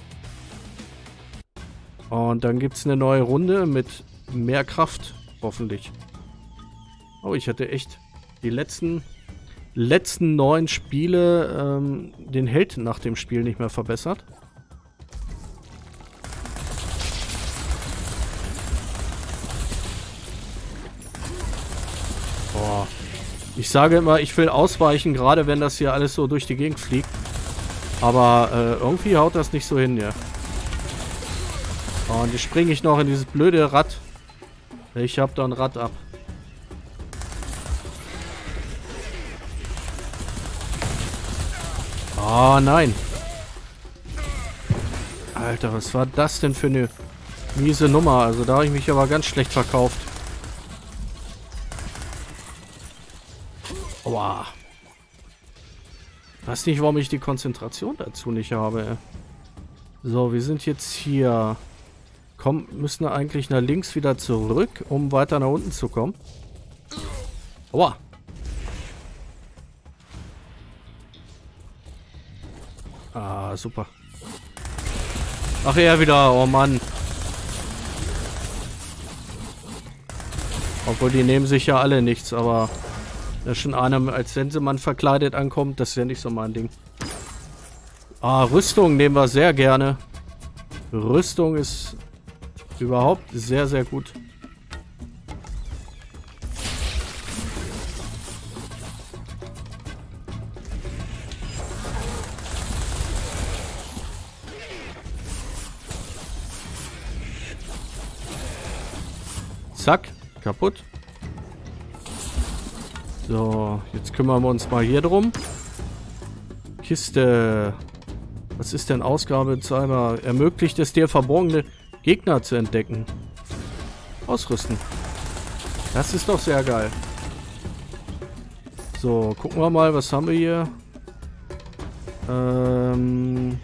Und dann gibt es eine neue Runde mit mehr Kraft. Hoffentlich. Oh, ich hatte echt die letzten, letzten neun Spiele ähm, den Held nach dem Spiel nicht mehr verbessert. Boah. Ich sage immer, ich will ausweichen, gerade wenn das hier alles so durch die Gegend fliegt. Aber äh, irgendwie haut das nicht so hin, ja. Oh, und jetzt springe ich noch in dieses blöde Rad. Ich hab da ein Rad ab. Oh nein. Alter, was war das denn für eine miese Nummer? Also da habe ich mich aber ganz schlecht verkauft. Aua. Ich weiß nicht, warum ich die Konzentration dazu nicht habe. Ey. So, wir sind jetzt hier. Komm, müssen wir eigentlich nach links wieder zurück, um weiter nach unten zu kommen. Aua. Ah, super. Ach, er wieder. Oh Mann. Obwohl, die nehmen sich ja alle nichts, aber... Da schon einer als Sensemann verkleidet ankommt, das ist ja nicht so mein Ding. Ah, Rüstung nehmen wir sehr gerne. Rüstung ist überhaupt sehr, sehr gut. Zack, kaputt. So, jetzt kümmern wir uns mal hier drum. Kiste. Was ist denn Ausgabezeimer? Ermöglicht es dir, verborgene Gegner zu entdecken. Ausrüsten. Das ist doch sehr geil. So, gucken wir mal, was haben wir hier? Ähm,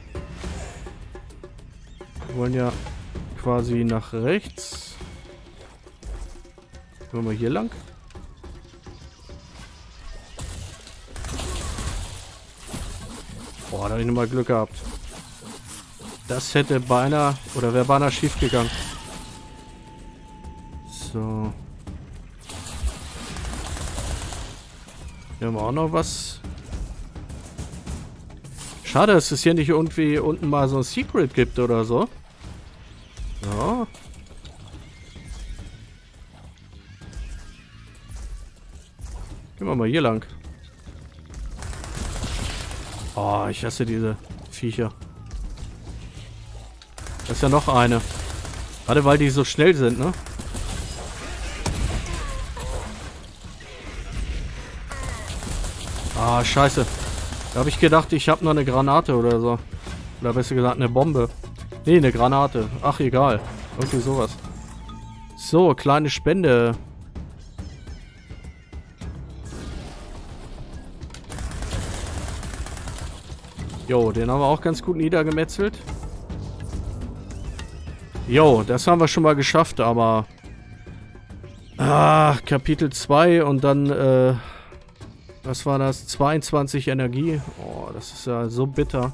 wir wollen ja quasi nach rechts. Gehen wir hier lang. Boah, da habe ich nochmal Glück gehabt. Das hätte beinahe, oder wäre beinahe schief gegangen. So. Hier haben wir auch noch was. Schade, dass es hier nicht irgendwie unten mal so ein Secret gibt oder so. Ja. Gehen wir mal hier lang. Oh, ich hasse diese Viecher. Das ist ja noch eine. Gerade weil die so schnell sind, ne? Ah, scheiße. Da habe ich gedacht, ich habe noch eine Granate oder so. Oder besser gesagt, eine Bombe. Nee, eine Granate. Ach, egal. Irgendwie sowas. So, kleine Spende. Jo, den haben wir auch ganz gut niedergemetzelt. Jo, das haben wir schon mal geschafft, aber... Ah, Kapitel zwei und dann, äh... was war das? zweiundzwanzig Energie. Oh, das ist ja so bitter.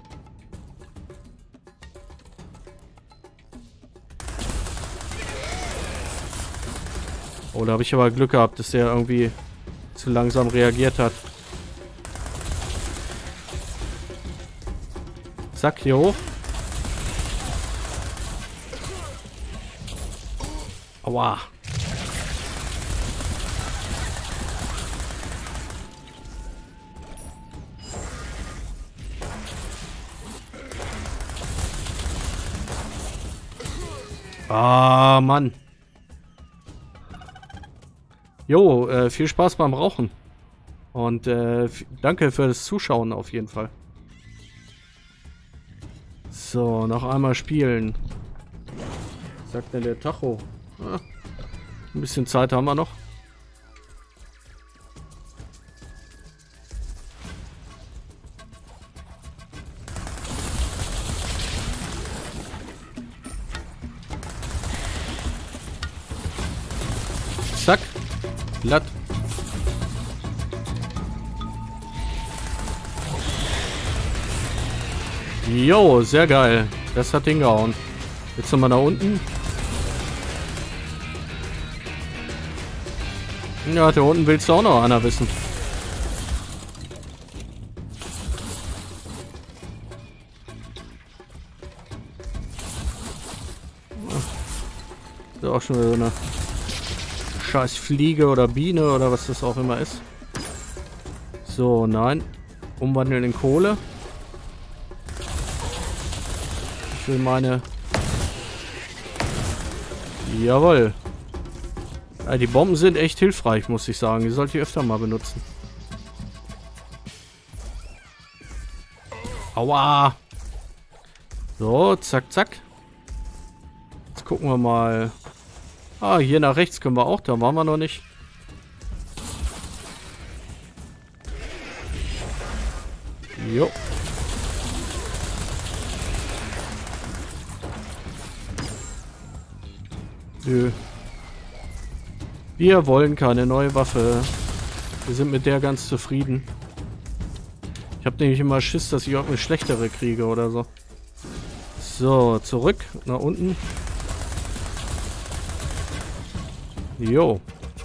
Oh, da habe ich aber Glück gehabt, dass der irgendwie zu langsam reagiert hat. Zack, hier hoch. Aua. Ah, Mann. Jo, äh, viel Spaß beim Rauchen. Und äh, danke für das Zuschauen auf jeden Fall. So, noch einmal spielen. Was sagt denn der Tacho? Ah, ein bisschen Zeit haben wir noch. Zack. Glatt. Jo, sehr geil. Das hat hingehauen. Jetzt nochmal nach unten. Ja, da unten willst du auch noch einer wissen. Ist auch schon wieder so eine scheiß Fliege oder Biene oder was das auch immer ist. So, nein. Umwandeln in Kohle. Ich will meine... Jawohl. Ja, die Bomben sind echt hilfreich, muss ich sagen. Die sollte ich öfter mal benutzen. Aua. So, zack, zack. Jetzt gucken wir mal. Ah, hier nach rechts können wir auch. Da waren wir noch nicht. Jo. Nö. Wir wollen keine neue Waffe. Wir sind mit der ganz zufrieden. Ich habe nämlich immer Schiss, dass ich irgendeine schlechtere kriege oder so. So, zurück nach unten. Jo.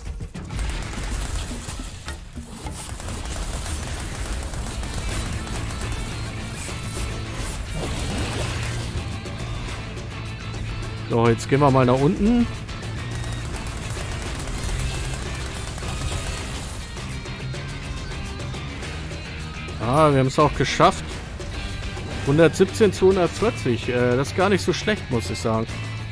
So, jetzt gehen wir mal nach unten. Ah, wir haben es auch geschafft. hundertsiebzehn zu hundertvierzig. Äh, das ist gar nicht so schlecht, muss ich sagen.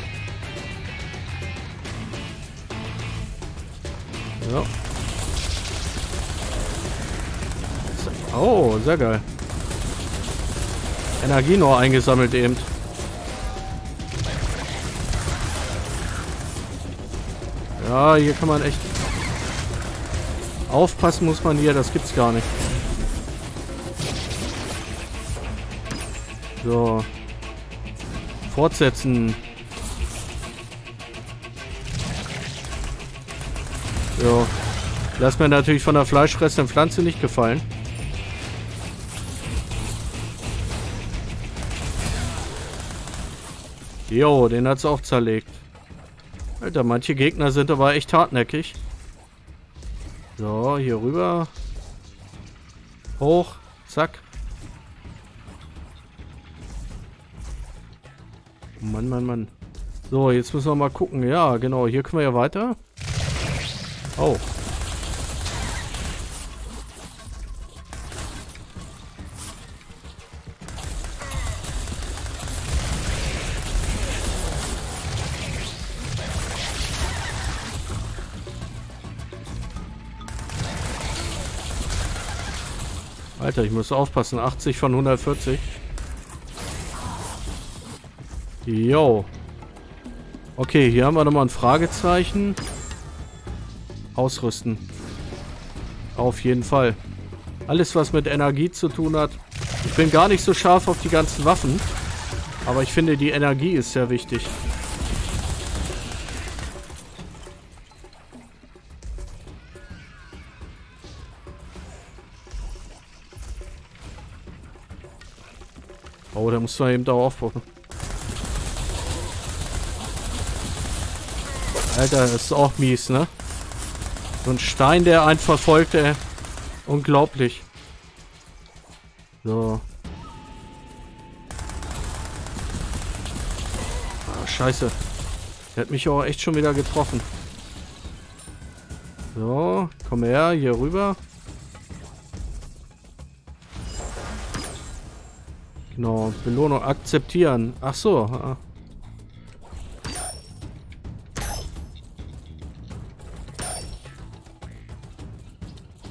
Ja. Oh, sehr geil. Energie noch eingesammelt eben. Ja, hier kann man echt aufpassen, muss man hier, das gibt's gar nicht. So. Fortsetzen. So. Lass mir natürlich von der fleischfressenden Pflanze nicht gefallen. Jo, den hat's auch zerlegt. Alter, manche Gegner sind aber echt hartnäckig. So, hier rüber. Hoch. Zack. Mann, Mann, Mann. So, jetzt müssen wir mal gucken. Ja, genau. Hier können wir ja weiter. Oh. Alter, ich muss aufpassen. achtzig von hundertvierzig. Jo. Okay, hier haben wir nochmal ein Fragezeichen. Ausrüsten. Auf jeden Fall. Alles, was mit Energie zu tun hat. Ich bin gar nicht so scharf auf die ganzen Waffen. Aber ich finde, die Energie ist sehr wichtig. Oh, da muss man eben da aufpassen. Alter, das ist auch mies, ne? So ein Stein, der einen verfolgt, ey. Unglaublich. So. Ah, scheiße. Der hat mich auch echt schon wieder getroffen. So, komm her, hier rüber. Genau, Belohnung akzeptieren. Ach so. Ah.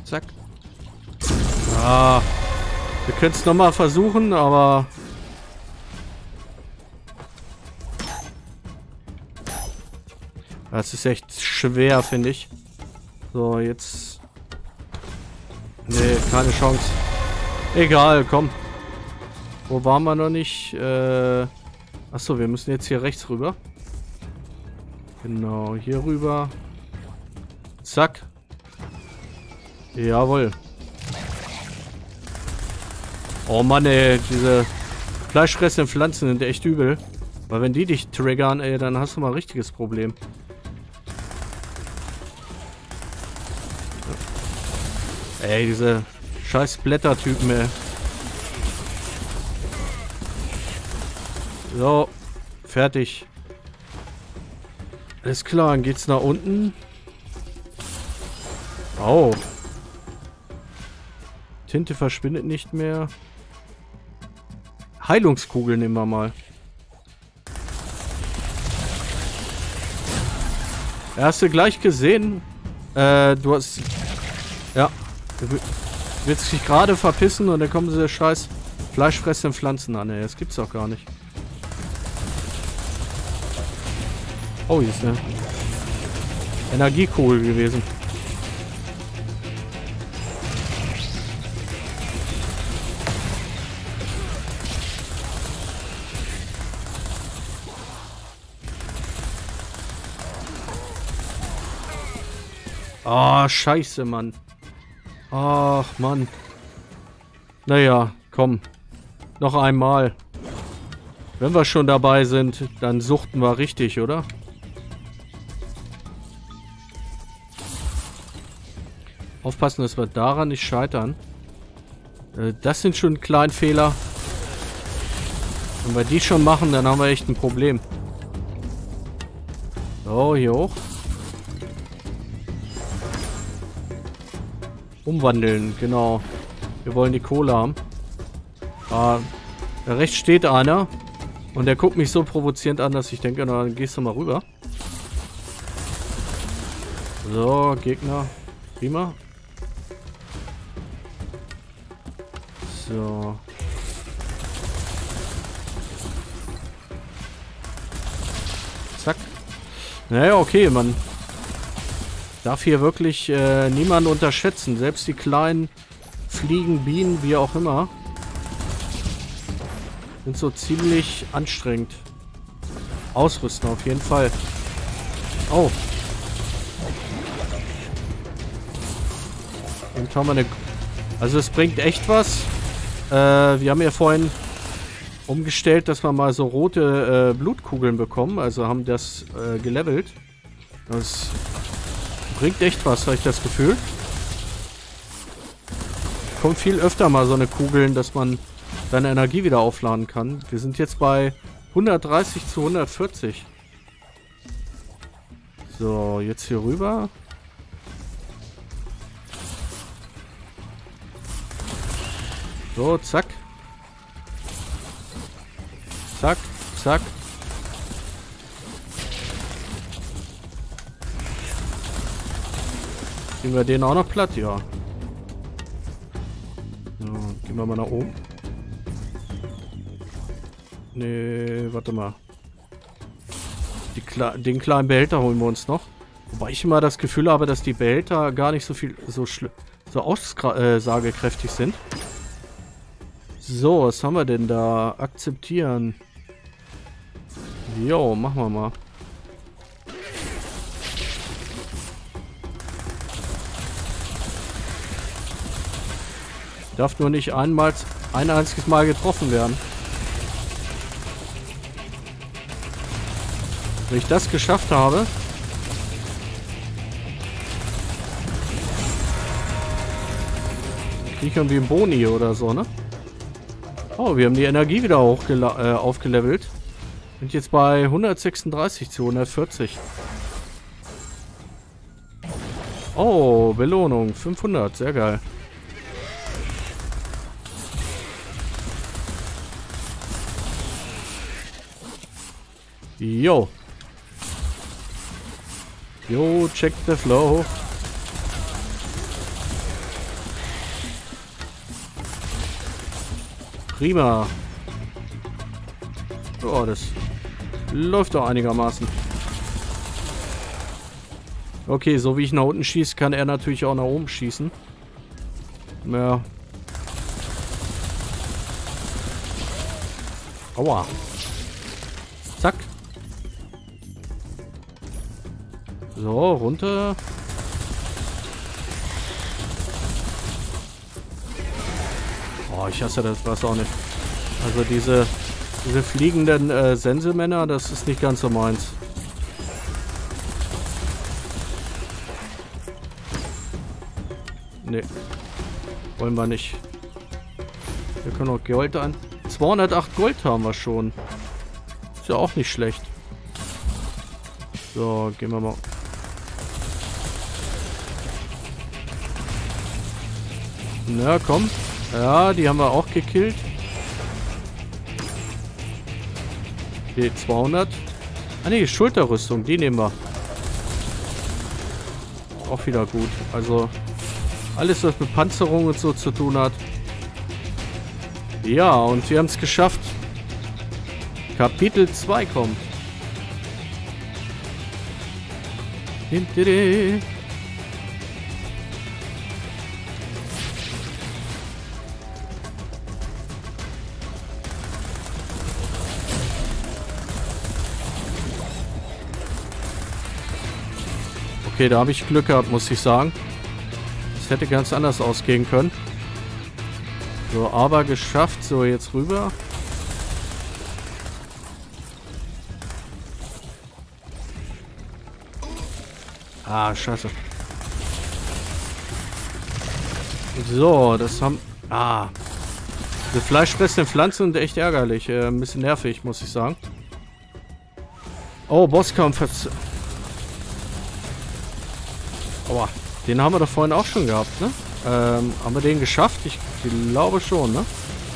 Zack. Ah. Wir können es nochmal versuchen, aber... Das ist echt schwer, finde ich. So, jetzt... Nee, keine Chance. Egal, komm. Wo waren wir noch nicht? Äh... Achso, wir müssen jetzt hier rechts rüber. Genau, hier rüber. Zack. Jawohl. Oh Mann, ey, diese fleischfressenden Pflanzen sind echt übel. Weil wenn die dich triggern, ey, dann hast du mal ein richtiges Problem. Ey, diese scheiß Blättertypen, ey. So, fertig. Alles klar, dann geht's nach unten. Oh. Tinte verschwindet nicht mehr. Heilungskugel nehmen wir mal. Hast du gleich gesehen? Äh, du hast... Ja. Du willst dich gerade verpissen und dann kommen diese scheiß fleischfressenden Pflanzen an, ey. Das gibt's doch gar nicht. Oh, hier ist eine Energiekugel gewesen. Ah, oh, scheiße, Mann. Ach, Mann. Naja, komm. Noch einmal. Wenn wir schon dabei sind, dann suchten wir richtig, oder? Aufpassen, dass wir daran nicht scheitern. Äh, das sind schon Kleinfehler. Wenn wir die schon machen, dann haben wir echt ein Problem. So, hier hoch. Umwandeln, genau. Wir wollen die Kohle haben. Ah, da rechts steht einer. Und der guckt mich so provozierend an, dass ich denke, na, dann gehst du mal rüber. So, Gegner. Prima. So. Zack. Naja, okay, man darf hier wirklich äh, niemanden unterschätzen. Selbst die kleinen Fliegen, Bienen, wie auch immer, sind so ziemlich anstrengend. Ausrüsten auf jeden Fall. Oh. Und haben wir eine... Also es bringt echt was. Äh, wir haben ja vorhin umgestellt, dass wir mal so rote äh, Blutkugeln bekommen. Also haben das äh, gelevelt. Das bringt echt was, habe ich das Gefühl. Kommt viel öfter mal so eine Kugeln, dass man seine Energie wieder aufladen kann. Wir sind jetzt bei hundertdreißig zu hundertvierzig. So, jetzt hier rüber. So, zack. Zack, zack. Kriegen wir den auch noch platt? Ja. So, gehen wir mal nach oben. Nee, warte mal. Die Kle den kleinen Behälter holen wir uns noch. Wobei ich immer das Gefühl habe, dass die Behälter gar nicht so viel so, so aussagekräftig sind. So, was haben wir denn da? Akzeptieren. Jo, machen wir mal. Darf nur nicht einmal, ein einziges Mal getroffen werden. Wenn ich das geschafft habe... kriege ich irgendwie einen Boni oder so, ne? Oh, wir haben die Energie wieder äh, aufgelevelt. Sind jetzt bei hundertsechsunddreißig zu hundertvierzig. Oh, Belohnung. fünfhundert, sehr geil. Jo. Jo, check the flow. Prima. Oh, das läuft doch einigermaßen. Okay, so wie ich nach unten schieße, kann er natürlich auch nach oben schießen. Ja. Aua. Zack. So, runter. Oh, ich hasse das Wasser auch nicht. Also diese, diese fliegenden äh, Senselmänner, das ist nicht ganz so meins. Nee. Wollen wir nicht. Wir können auch Gold an. zweihundertacht Gold haben wir schon. Ist ja auch nicht schlecht. So, gehen wir mal. Na, komm. Ja, die haben wir auch gekillt. Okay, zweihundert. Ah ne, Schulterrüstung, die nehmen wir. Auch wieder gut. Also, alles, was mit Panzerung und so zu tun hat. Ja, und wir haben es geschafft. Kapitel zwei kommt. Hintere. Okay, da habe ich Glück gehabt, muss ich sagen. Das hätte ganz anders ausgehen können. So, aber geschafft. So, jetzt rüber. Ah, scheiße. So, das haben... Ah. Die fleischfressenden Pflanzen sind echt ärgerlich. Äh, ein bisschen nervig, muss ich sagen. Oh, Bosskampf. Aua. Den haben wir doch vorhin auch schon gehabt, ne? Ähm, haben wir den geschafft? Ich glaube schon, ne?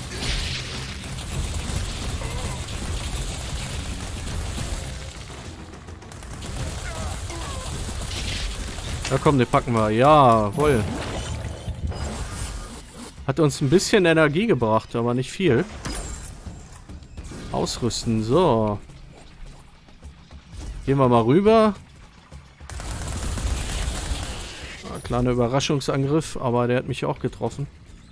Ja komm, den packen wir. Jawohl. Hat uns ein bisschen Energie gebracht, aber nicht viel. Ausrüsten, so. Gehen wir mal rüber. Kleiner Überraschungsangriff, aber der hat mich auch getroffen.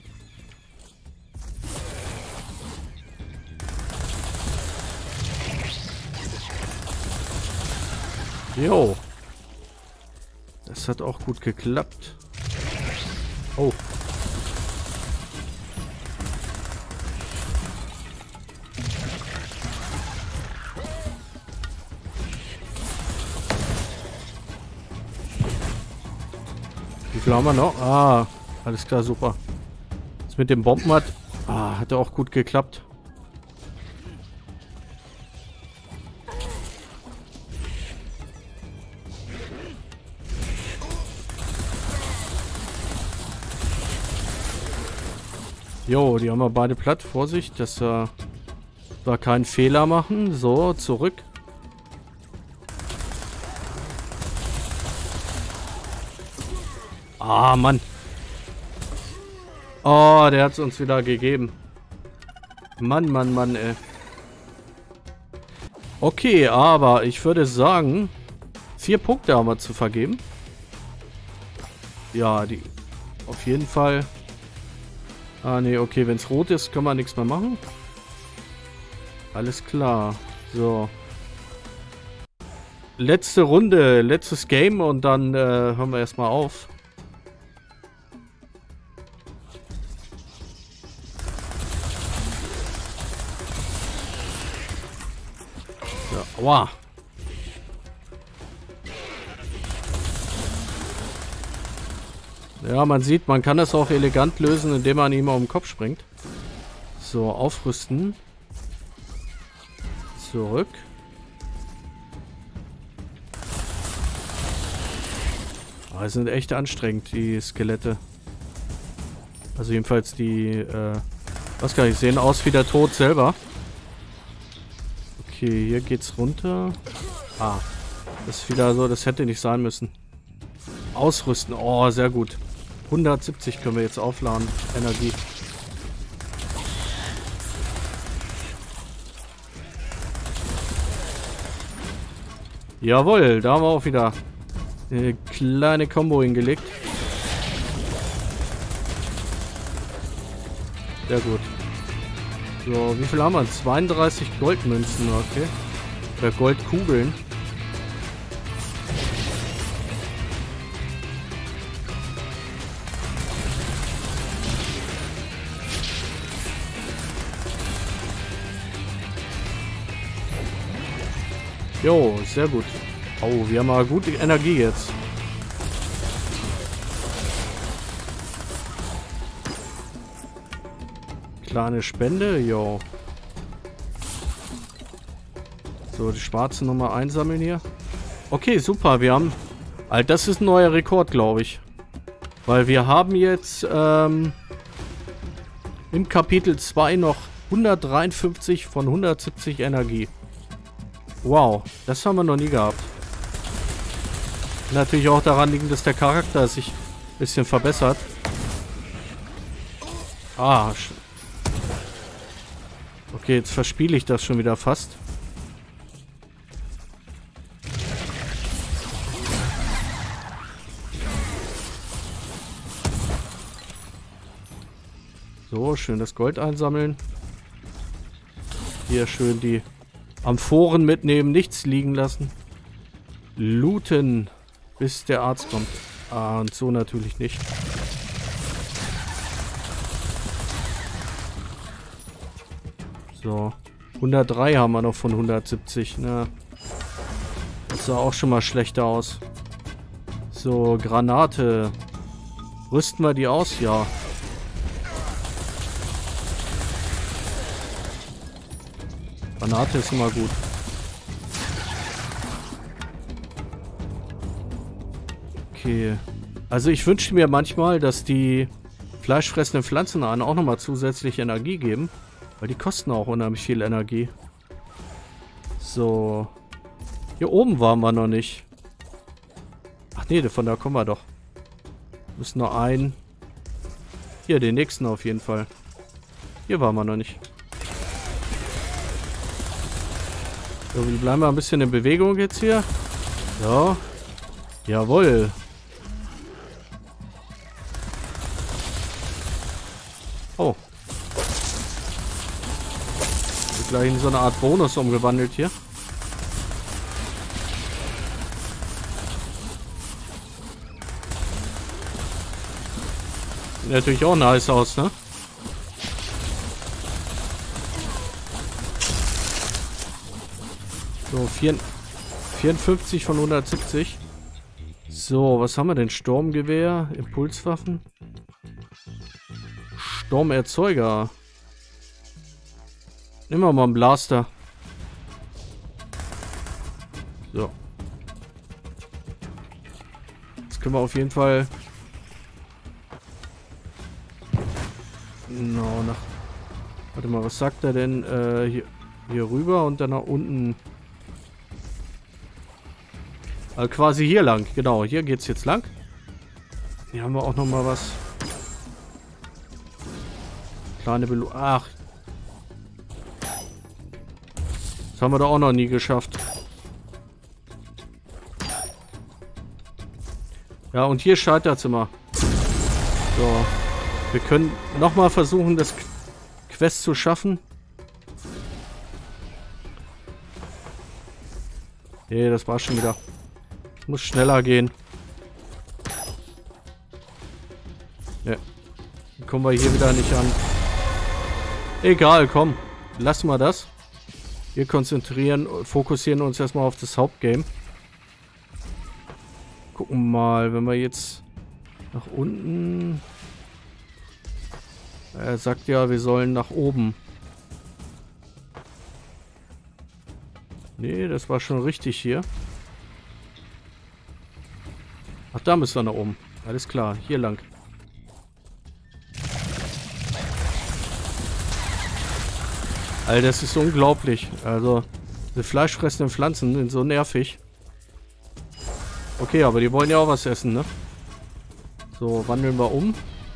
Jo. Das hat auch gut geklappt. Oh. Wie viel haben wir noch? Ah, alles klar, super. Das mit dem Bomben hat... Ah, hat auch gut geklappt. Jo, die haben wir beide platt. Vorsicht, dass äh, wir keinen Fehler machen. So, zurück. Ah, Mann. Oh, der hat es uns wieder gegeben. Mann, Mann, Mann, ey. Okay, aber ich würde sagen, vier Punkte haben wir zu vergeben. Ja, die auf jeden Fall. Ah, nee, okay, wenn es rot ist, können wir nichts mehr machen. Alles klar. So. Letzte Runde, letztes Game und dann äh, hören wir erstmal auf. Ja, aua. Ja, man sieht, man kann das auch elegant lösen, indem man ihm auf den Kopf springt. So, aufrüsten. Zurück. Oh, die sind echt anstrengend, die Skelette. Also jedenfalls die, äh, was kann ich sehen, aus wie der Tod selber. Okay, hier geht's runter. Ah, das ist wieder so, das hätte nicht sein müssen. Ausrüsten, oh, sehr gut. hundertsiebzig können wir jetzt aufladen, Energie. Jawohl, da haben wir auch wieder eine kleine Combo hingelegt. Sehr gut. So, wie viel haben wir? zweiunddreißig Goldmünzen, okay. Oder Goldkugeln. Jo, sehr gut. Oh, wir haben mal gute Energie jetzt. Kleine Spende, jo. So, die schwarze Nummer einsammeln hier. Okay, super, wir haben... Alter, das ist ein neuer Rekord, glaube ich. Weil wir haben jetzt ähm, im Kapitel zwei noch hundertdreiundfünfzig von hundertsiebzig Energie. Wow, das haben wir noch nie gehabt. Natürlich auch daran liegen, dass der Charakter sich ein bisschen verbessert. Ah, okay, jetzt verspiele ich das schon wieder fast. So, schön das Gold einsammeln. Hier schön die Amphoren mitnehmen, nichts liegen lassen. Looten, bis der Arzt kommt. Ah, und so natürlich nicht. So, hundertdrei haben wir noch von hundertsiebzig. Na, das sah auch schon mal schlechter aus. So, Granate. Rüsten wir die aus? Ja. Granate ist immer gut. Okay. Also ich wünschte mir manchmal, dass die fleischfressenden Pflanzen auch nochmal zusätzliche Energie geben. Weil die kosten auch unheimlich viel Energie. So. Hier oben waren wir noch nicht. Ach nee, von da kommen wir doch. Müssen noch einen. Hier, den nächsten auf jeden Fall. Hier waren wir noch nicht. So, wir bleiben mal ein bisschen in Bewegung jetzt hier. So. Jawohl. Oh. Wird gleich in so eine Art Bonus umgewandelt hier. Sieht natürlich auch nice aus, ne? So, vierundfünfzig von hundertsiebzig. So, was haben wir denn? Sturmgewehr, Impulswaffen. Sturmerzeuger. Nehmen wir mal einen Blaster. So. Jetzt können wir auf jeden Fall... No, nach... Warte mal, was sagt er denn? Äh, hier, hier rüber und dann nach unten... Also quasi hier lang, genau. Hier geht's jetzt lang. Hier haben wir auch noch mal was. Kleine Belohnung. Ach. Das haben wir doch auch noch nie geschafft. Ja, und hier scheitert's immer. So. Wir können noch mal versuchen, das Quest zu schaffen. Nee, das war schon wieder... Muss schneller gehen. Ja. Dann kommen wir hier wieder nicht an. Egal, komm. Lassen wir das. Wir konzentrieren, fokussieren uns erstmal auf das Hauptgame. Gucken mal, wenn wir jetzt nach unten... Er sagt ja, wir sollen nach oben. Nee, das war schon richtig hier. Ach, da müssen wir nach oben. Alles klar, hier lang. Alter, das ist unglaublich. Also, diese fleischfressenden Pflanzen sind so nervig. Okay, aber die wollen ja auch was essen, ne? So, wandeln wir um.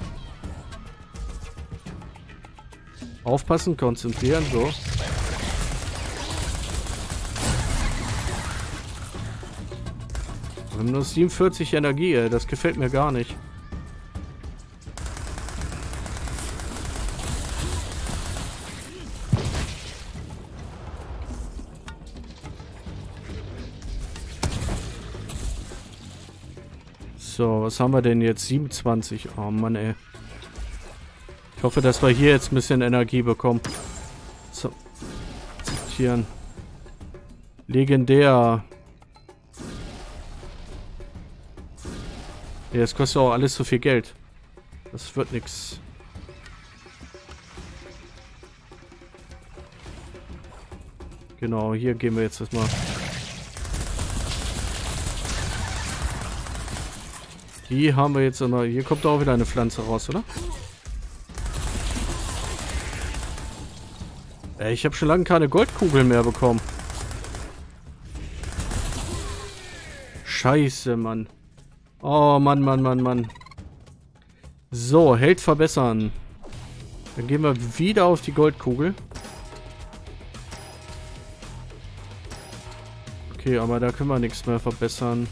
Aufpassen, konzentrieren, so. Wir haben nur siebenundvierzig Energie, ey. Das gefällt mir gar nicht. So, was haben wir denn jetzt? siebenundzwanzig. Oh Mann, ey. Ich hoffe, dass wir hier jetzt ein bisschen Energie bekommen. So. Akzeptieren. Legendär. Ja, es kostet auch alles so viel Geld. Das wird nix. Genau, hier gehen wir jetzt erstmal. Die haben wir jetzt immer. Hier kommt auch wieder eine Pflanze raus, oder? Ey, ich habe schon lange keine Goldkugeln mehr bekommen. Scheiße, Mann. Oh, Mann, Mann, Mann, Mann. So, Held verbessern. Dann gehen wir wieder auf die Goldkugel. Okay, aber da können wir nichts mehr verbessern.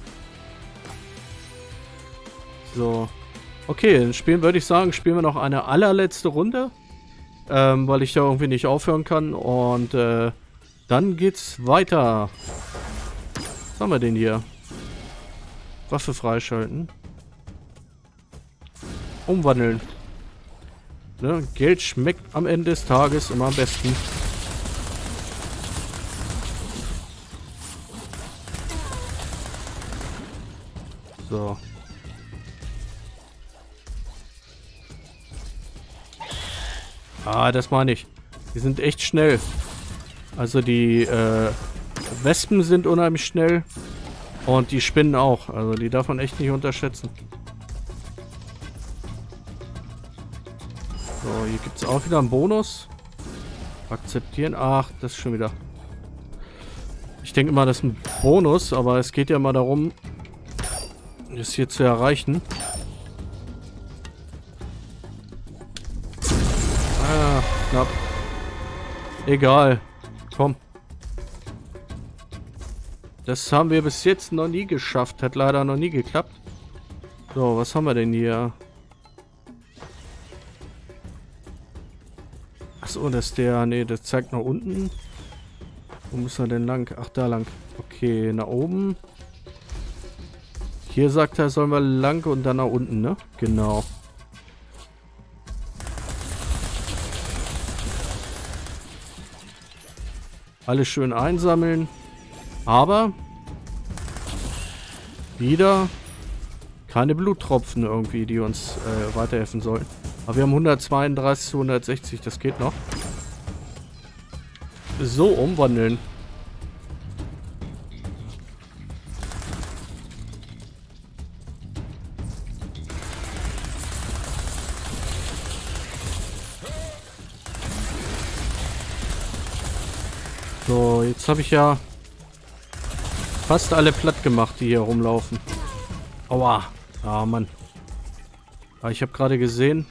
So. Okay, dann spielen, würde ich sagen, spielen wir noch eine allerletzte Runde. Ähm, weil ich da irgendwie nicht aufhören kann. Und äh, dann geht's weiter. Was haben wir denn hier? Waffe freischalten. Umwandeln. Ne? Geld schmeckt am Ende des Tages immer am besten. So. Ah, das meine ich. Die sind echt schnell. Also die äh, Wespen sind unheimlich schnell. Und die Spinnen auch. Also die darf man echt nicht unterschätzen. So, hier gibt es auch wieder einen Bonus. Akzeptieren. Ach, das ist schon wieder. Ich denke immer, das ist ein Bonus, aber es geht ja mal darum, das hier zu erreichen. Ah, knapp. Egal. Komm. Das haben wir bis jetzt noch nie geschafft. Hat leider noch nie geklappt. So, was haben wir denn hier? Achso, das ist der... Ne, das zeigt nach unten. Wo muss er denn lang? Ach, da lang. Okay, nach oben. Hier sagt er, sollen wir lang und dann nach unten, ne? Genau. Alles schön einsammeln. Aber wieder keine Bluttropfen irgendwie, die uns äh, weiterhelfen sollen. Aber wir haben hundertzweiunddreißig zu hundertsechzig, das geht noch. So, umwandeln. So, jetzt habe ich ja fast alle platt gemacht, die hier rumlaufen. Aua. Ah, Mann. Ah, ich habe gerade gesehen.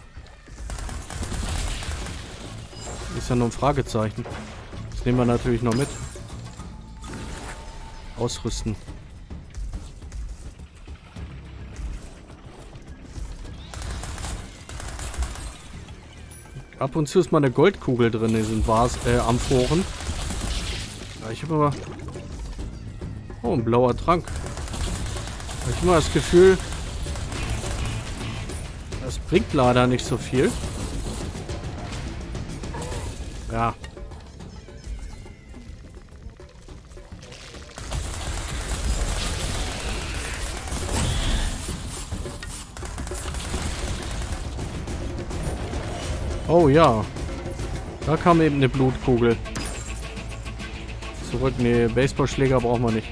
Ist ja nur ein Fragezeichen. Das nehmen wir natürlich noch mit. Ausrüsten. Ab und zu ist mal eine Goldkugel drin in diesen Vas äh, Amphoren. Ja, ich habe aber... Oh, ein blauer Trank. Ich habe immer das Gefühl, das bringt leider nicht so viel. Ja. Oh ja. Da kam eben eine Blutkugel. Zurück. Nee, Baseballschläger brauchen wir nicht.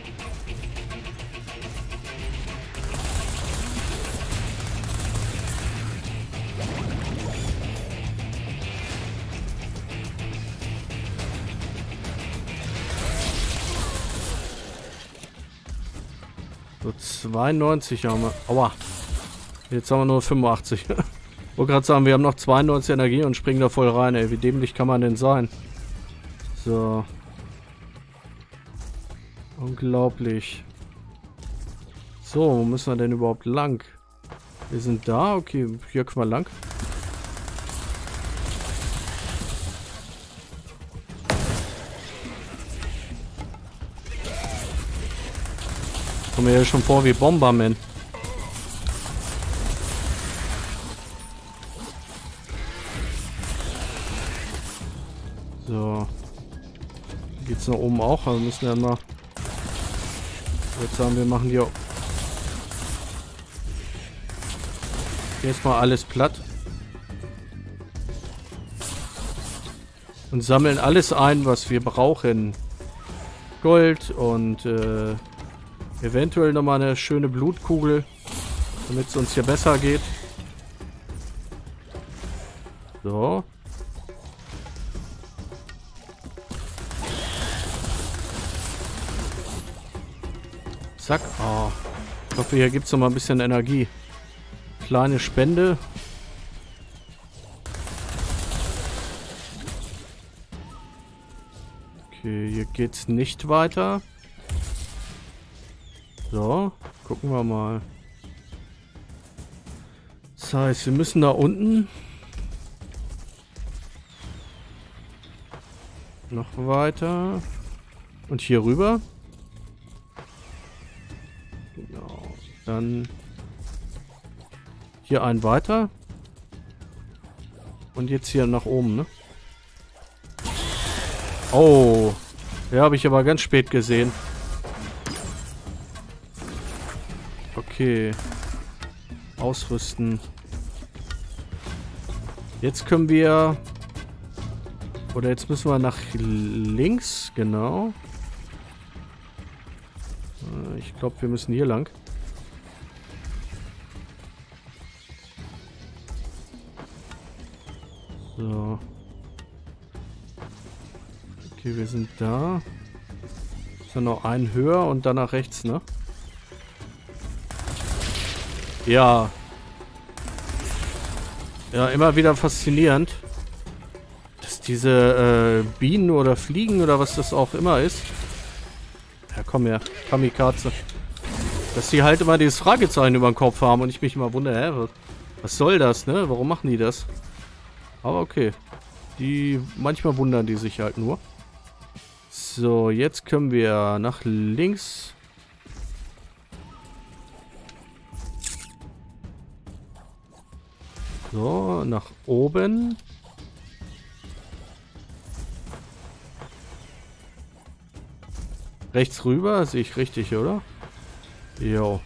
So, zweiundneunzig haben wir. Aua. Jetzt haben wir nur fünfundachtzig. Ich wollte gerade sagen, wir haben noch zweiundneunzig Energie und springen da voll rein, ey. Wie dämlich kann man denn sein? So. Unglaublich. So, wo müssen wir denn überhaupt lang? Wir sind da. Okay, hier können wir lang. Kommen wir hier schon vor wie Bomberman. So. Geht's nach oben auch? Also müssen wir mal. Jetzt sagen wir, machen die auch. Jetzt mal alles platt. Und sammeln alles ein, was wir brauchen. Gold und äh, eventuell nochmal eine schöne Blutkugel, damit es uns hier besser geht. So. Zack. Oh. Ich hoffe, hier gibt es noch mal ein bisschen Energie. Kleine Spende. Okay, hier geht's nicht weiter. So, gucken wir mal. Das heißt, wir müssen da unten noch weiter und hier rüber. Genau. Dann hier ein weiter. Und jetzt hier nach oben, ne? Oh. Ja, habe ich aber ganz spät gesehen. Okay. Ausrüsten. Jetzt können wir... Oder jetzt müssen wir nach links, genau. Ich glaube, wir müssen hier lang. So. Okay, wir sind da. Ist ja noch einen höher und dann nach rechts, ne? Ja. Ja, immer wieder faszinierend. Dass diese äh, Bienen oder Fliegen oder was das auch immer ist. Ja, komm her. Kamikaze. Dass die halt immer dieses Fragezeichen über den Kopf haben und ich mich immer wundere, hä, was, was soll das, ne? Warum machen die das? Aber okay. Die, manchmal wundern die sich halt nur. So, jetzt können wir nach links. So, nach oben. Rechts rüber, sehe ich richtig, oder? Jo.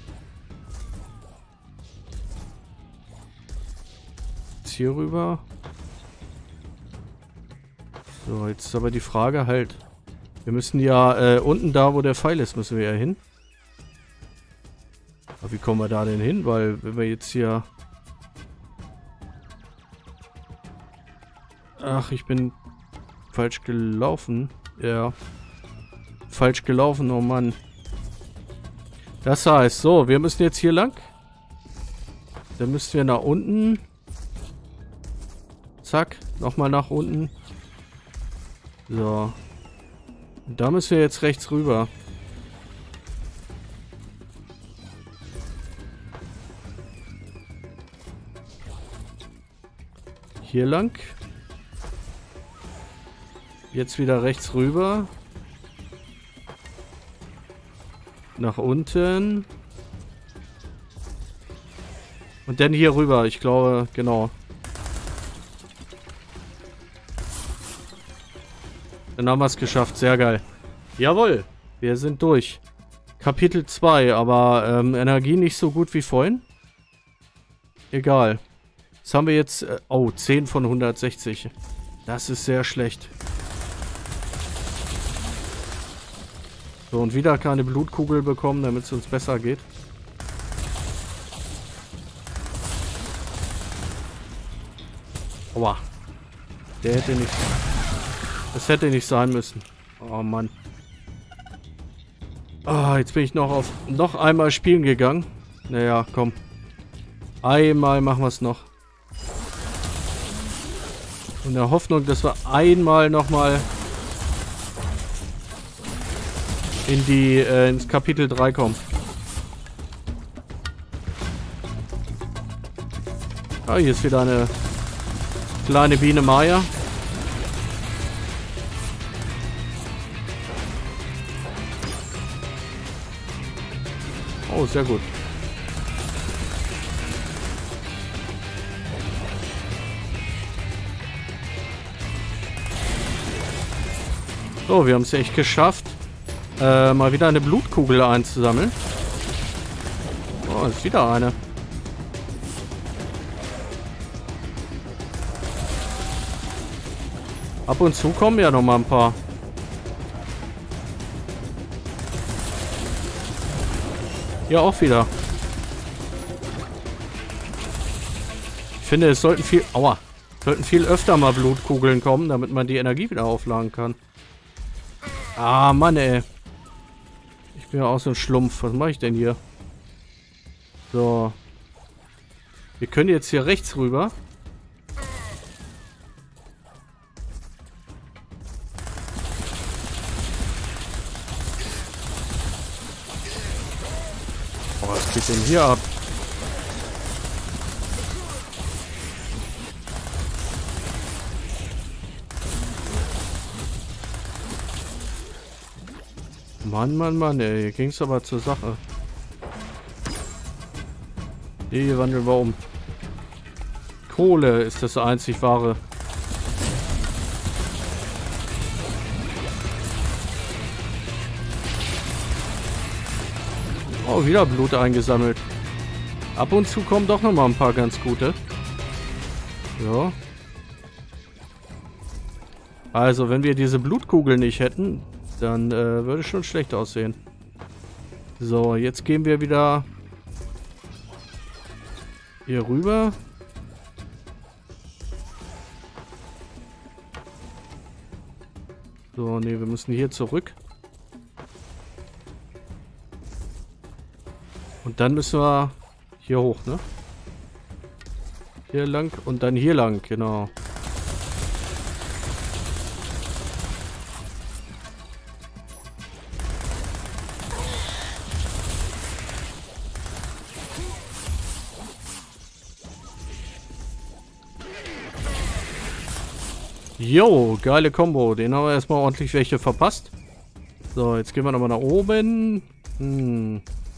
Jetzt hier rüber. So, jetzt ist aber die Frage halt. Wir müssen ja äh, unten da, wo der Pfeil ist, müssen wir ja hin. Aber wie kommen wir da denn hin? Weil wenn wir jetzt hier... Ach, ich bin falsch gelaufen. Ja. Falsch gelaufen, oh Mann. Das heißt, so, wir müssen jetzt hier lang. Dann müssen wir nach unten. Zack, nochmal nach unten. So. Und da müssen wir jetzt rechts rüber. Hier lang. Jetzt wieder rechts rüber. Nach unten. Und dann hier rüber. Ich glaube, genau. Dann haben wir es geschafft. Sehr geil. Jawohl. Wir sind durch. Kapitel zwei. Aber ähm, Energie nicht so gut wie vorhin. Egal. Das haben wir jetzt... Äh, oh, zehn von hundertsechzig. Das ist sehr schlecht. So, und wieder keine Blutkugel bekommen, damit es uns besser geht. Aua. Der hätte nicht... Das hätte nicht sein müssen. Oh Mann. Ah, jetzt bin ich noch auf... Noch einmal spielen gegangen. Naja, komm. Einmal machen wir es noch. In der Hoffnung, dass wir einmal nochmal... in die, äh, ins Kapitel drei kommen. Ah, hier ist wieder eine kleine Biene Maya. Oh, sehr gut. So, wir haben es echt geschafft, äh, mal wieder eine Blutkugel einzusammeln. Oh, ist wieder eine. Ab und zu kommen ja noch mal ein paar. Ja, auch wieder. Ich finde, es sollten viel... Aua. Sollten viel öfter mal Blutkugeln kommen, damit man die Energie wieder aufladen kann. Ah, Mann, ey. Ich bin ja auch so ein Schlumpf. Was mache ich denn hier? So. Wir können jetzt hier rechts rüber. Oh, was geht denn hier ab? Mann, Mann, Mann, ey. Hier ging es aber zur Sache. Hier wandeln wir um. Kohle ist das einzig wahre. Oh, wieder Blut eingesammelt. Ab und zu kommen doch noch mal ein paar ganz gute. Ja. Also, wenn wir diese Blutkugel nicht hätten, dann äh, würde es schon schlecht aussehen. So, jetzt gehen wir wieder hier rüber. So, ne, wir müssen hier zurück. Und dann müssen wir hier hoch, ne? Hier lang und dann hier lang, genau. Jo, geile Kombo. Den haben wir erstmal ordentlich welche verpasst. So, jetzt gehen wir nochmal nach oben. Hm.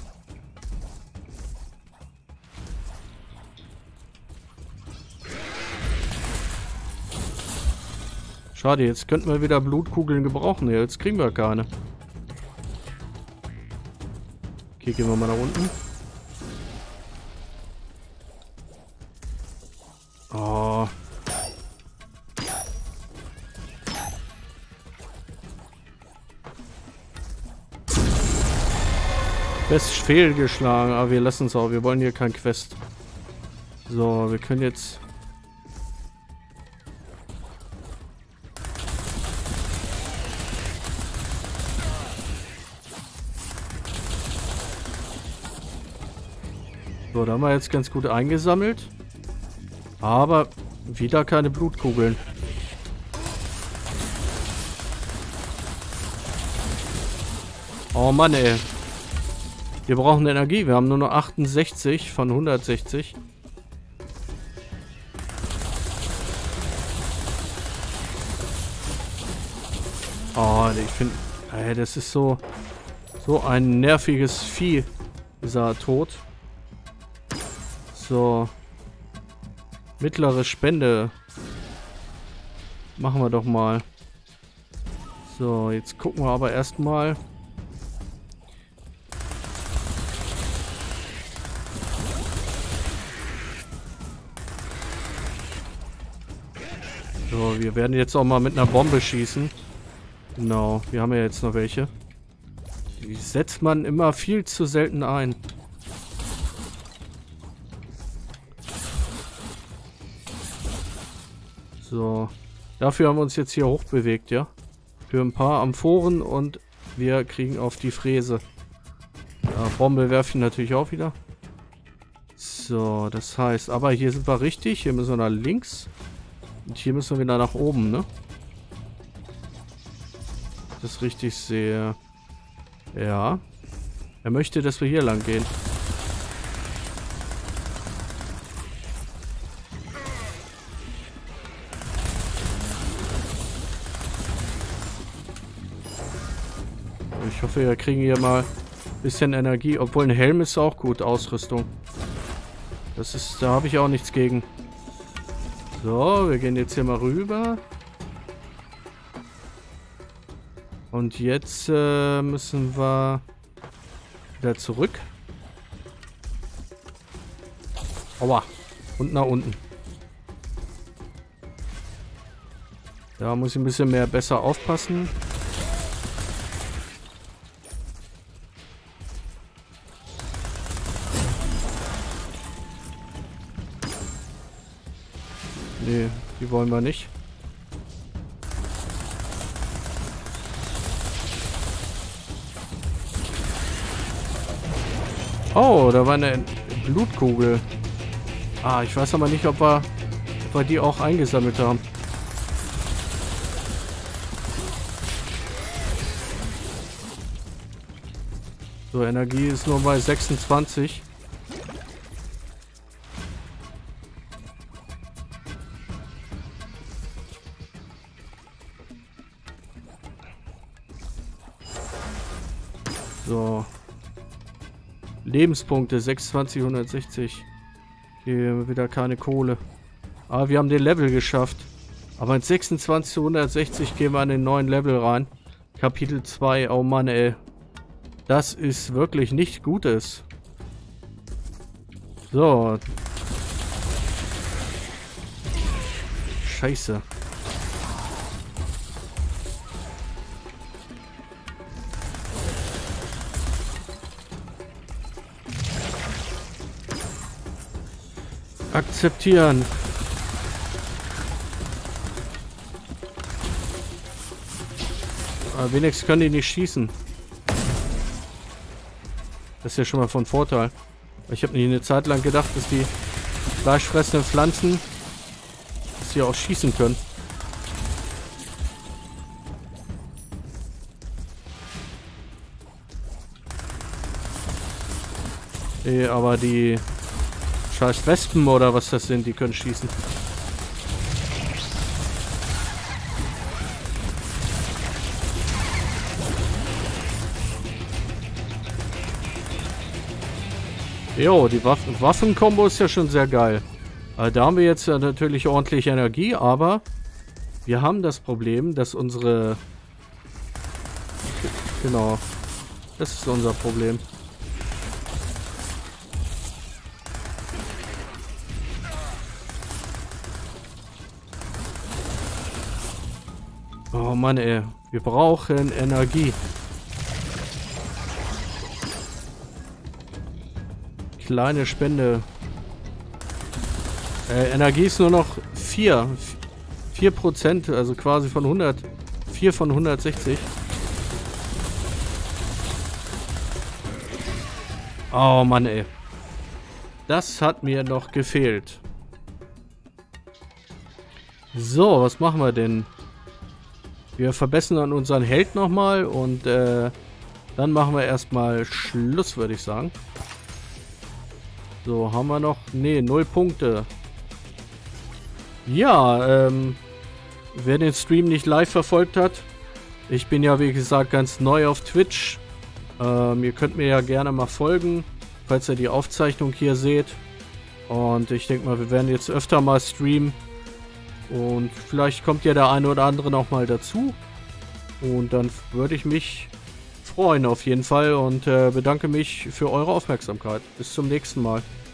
Schade, jetzt könnten wir wieder Blutkugeln gebrauchen. Ja, jetzt kriegen wir keine. Okay, gehen wir mal nach unten. Oh. Quest fehlgeschlagen, aber wir lassen es auch. Wir wollen hier kein Quest. So, wir können jetzt... So, da haben wir jetzt ganz gut eingesammelt. Aber wieder keine Blutkugeln. Oh Mann, ey. Wir brauchen Energie. Wir haben nur noch achtundsechzig von hundertsechzig. Oh, ich finde... Das ist so... So ein nerviges Vieh. Dieser Tod. So. Mittlere Spende. Machen wir doch mal. So, jetzt gucken wir aber erstmal... So, wir werden jetzt auch mal mit einer Bombe schießen. Genau, wir haben ja jetzt noch welche. Die setzt man immer viel zu selten ein. So, dafür haben wir uns jetzt hier hochbewegt, ja. Für ein paar Amphoren und wir kriegen auf die Fräse. Ja, Bombe werfen natürlich auch wieder. So, das heißt, aber hier sind wir richtig. Hier müssen wir nach links. Und hier müssen wir wieder nach oben, ne? Das richtig sehe. Ja. Er möchte, dass wir hier lang gehen. hoffe, wir kriegen hier mal ein bisschen Energie. Obwohl ein Helm ist auch gut, Ausrüstung. Das ist, da habe ich auch nichts gegen. So, wir gehen jetzt hier mal rüber. Und jetzt äh, müssen wir wieder zurück. Aua. Und nach unten. Da muss ich ein bisschen mehr besser aufpassen. Nee, die wollen wir nicht. Oh, da war eine Blutkugel. Ah, ich weiß aber nicht, ob wir, ob wir die auch eingesammelt haben. So, Energie ist nur bei sechsundzwanzig. So. Lebenspunkte sechsundzwanzig, hundertsechzig. Hier wieder keine Kohle. Aber wir haben den Level geschafft. Aber in sechsundzwanzig zu hundertsechzig gehen wir an den neuen Level rein. Kapitel zwei. Oh Mann, ey. Das ist wirklich nicht Gutes. So. Scheiße. Akzeptieren. Aber wenigstens können die nicht schießen. Das ist ja schon mal von Vorteil. Ich habe nie eine Zeit lang gedacht, dass die fleischfressenden Pflanzen, dass sie auch schießen können. Nee, aber die scheiß Wespen oder was das sind, die können schießen. Jo, die Waffen Waffenkombo ist ja schon sehr geil. Also da haben wir jetzt ja natürlich ordentlich Energie, aber wir haben das Problem, dass unsere... Genau, das ist unser Problem. Oh Mann, ey. Wir brauchen Energie. Kleine Spende. Äh, Energie ist nur noch vier. vier Prozent, also quasi von hundert. vier von hundertsechzig. Oh Mann, ey. Das hat mir noch gefehlt. So, was machen wir denn? Wir verbessern unseren Held nochmal und äh, dann machen wir erstmal Schluss, würde ich sagen. So, haben wir noch... Ne, null Punkte. Ja, ähm... wer den Stream nicht live verfolgt hat, ich bin ja wie gesagt ganz neu auf Twitch. Ähm, ihr könnt mir ja gerne mal folgen, falls ihr die Aufzeichnung hier seht. Und ich denke mal, wir werden jetzt öfter mal streamen. Und vielleicht kommt ja der eine oder andere noch mal dazu. Und dann würde ich mich freuen auf jeden Fall und äh, bedanke mich für eure Aufmerksamkeit. Bis zum nächsten Mal.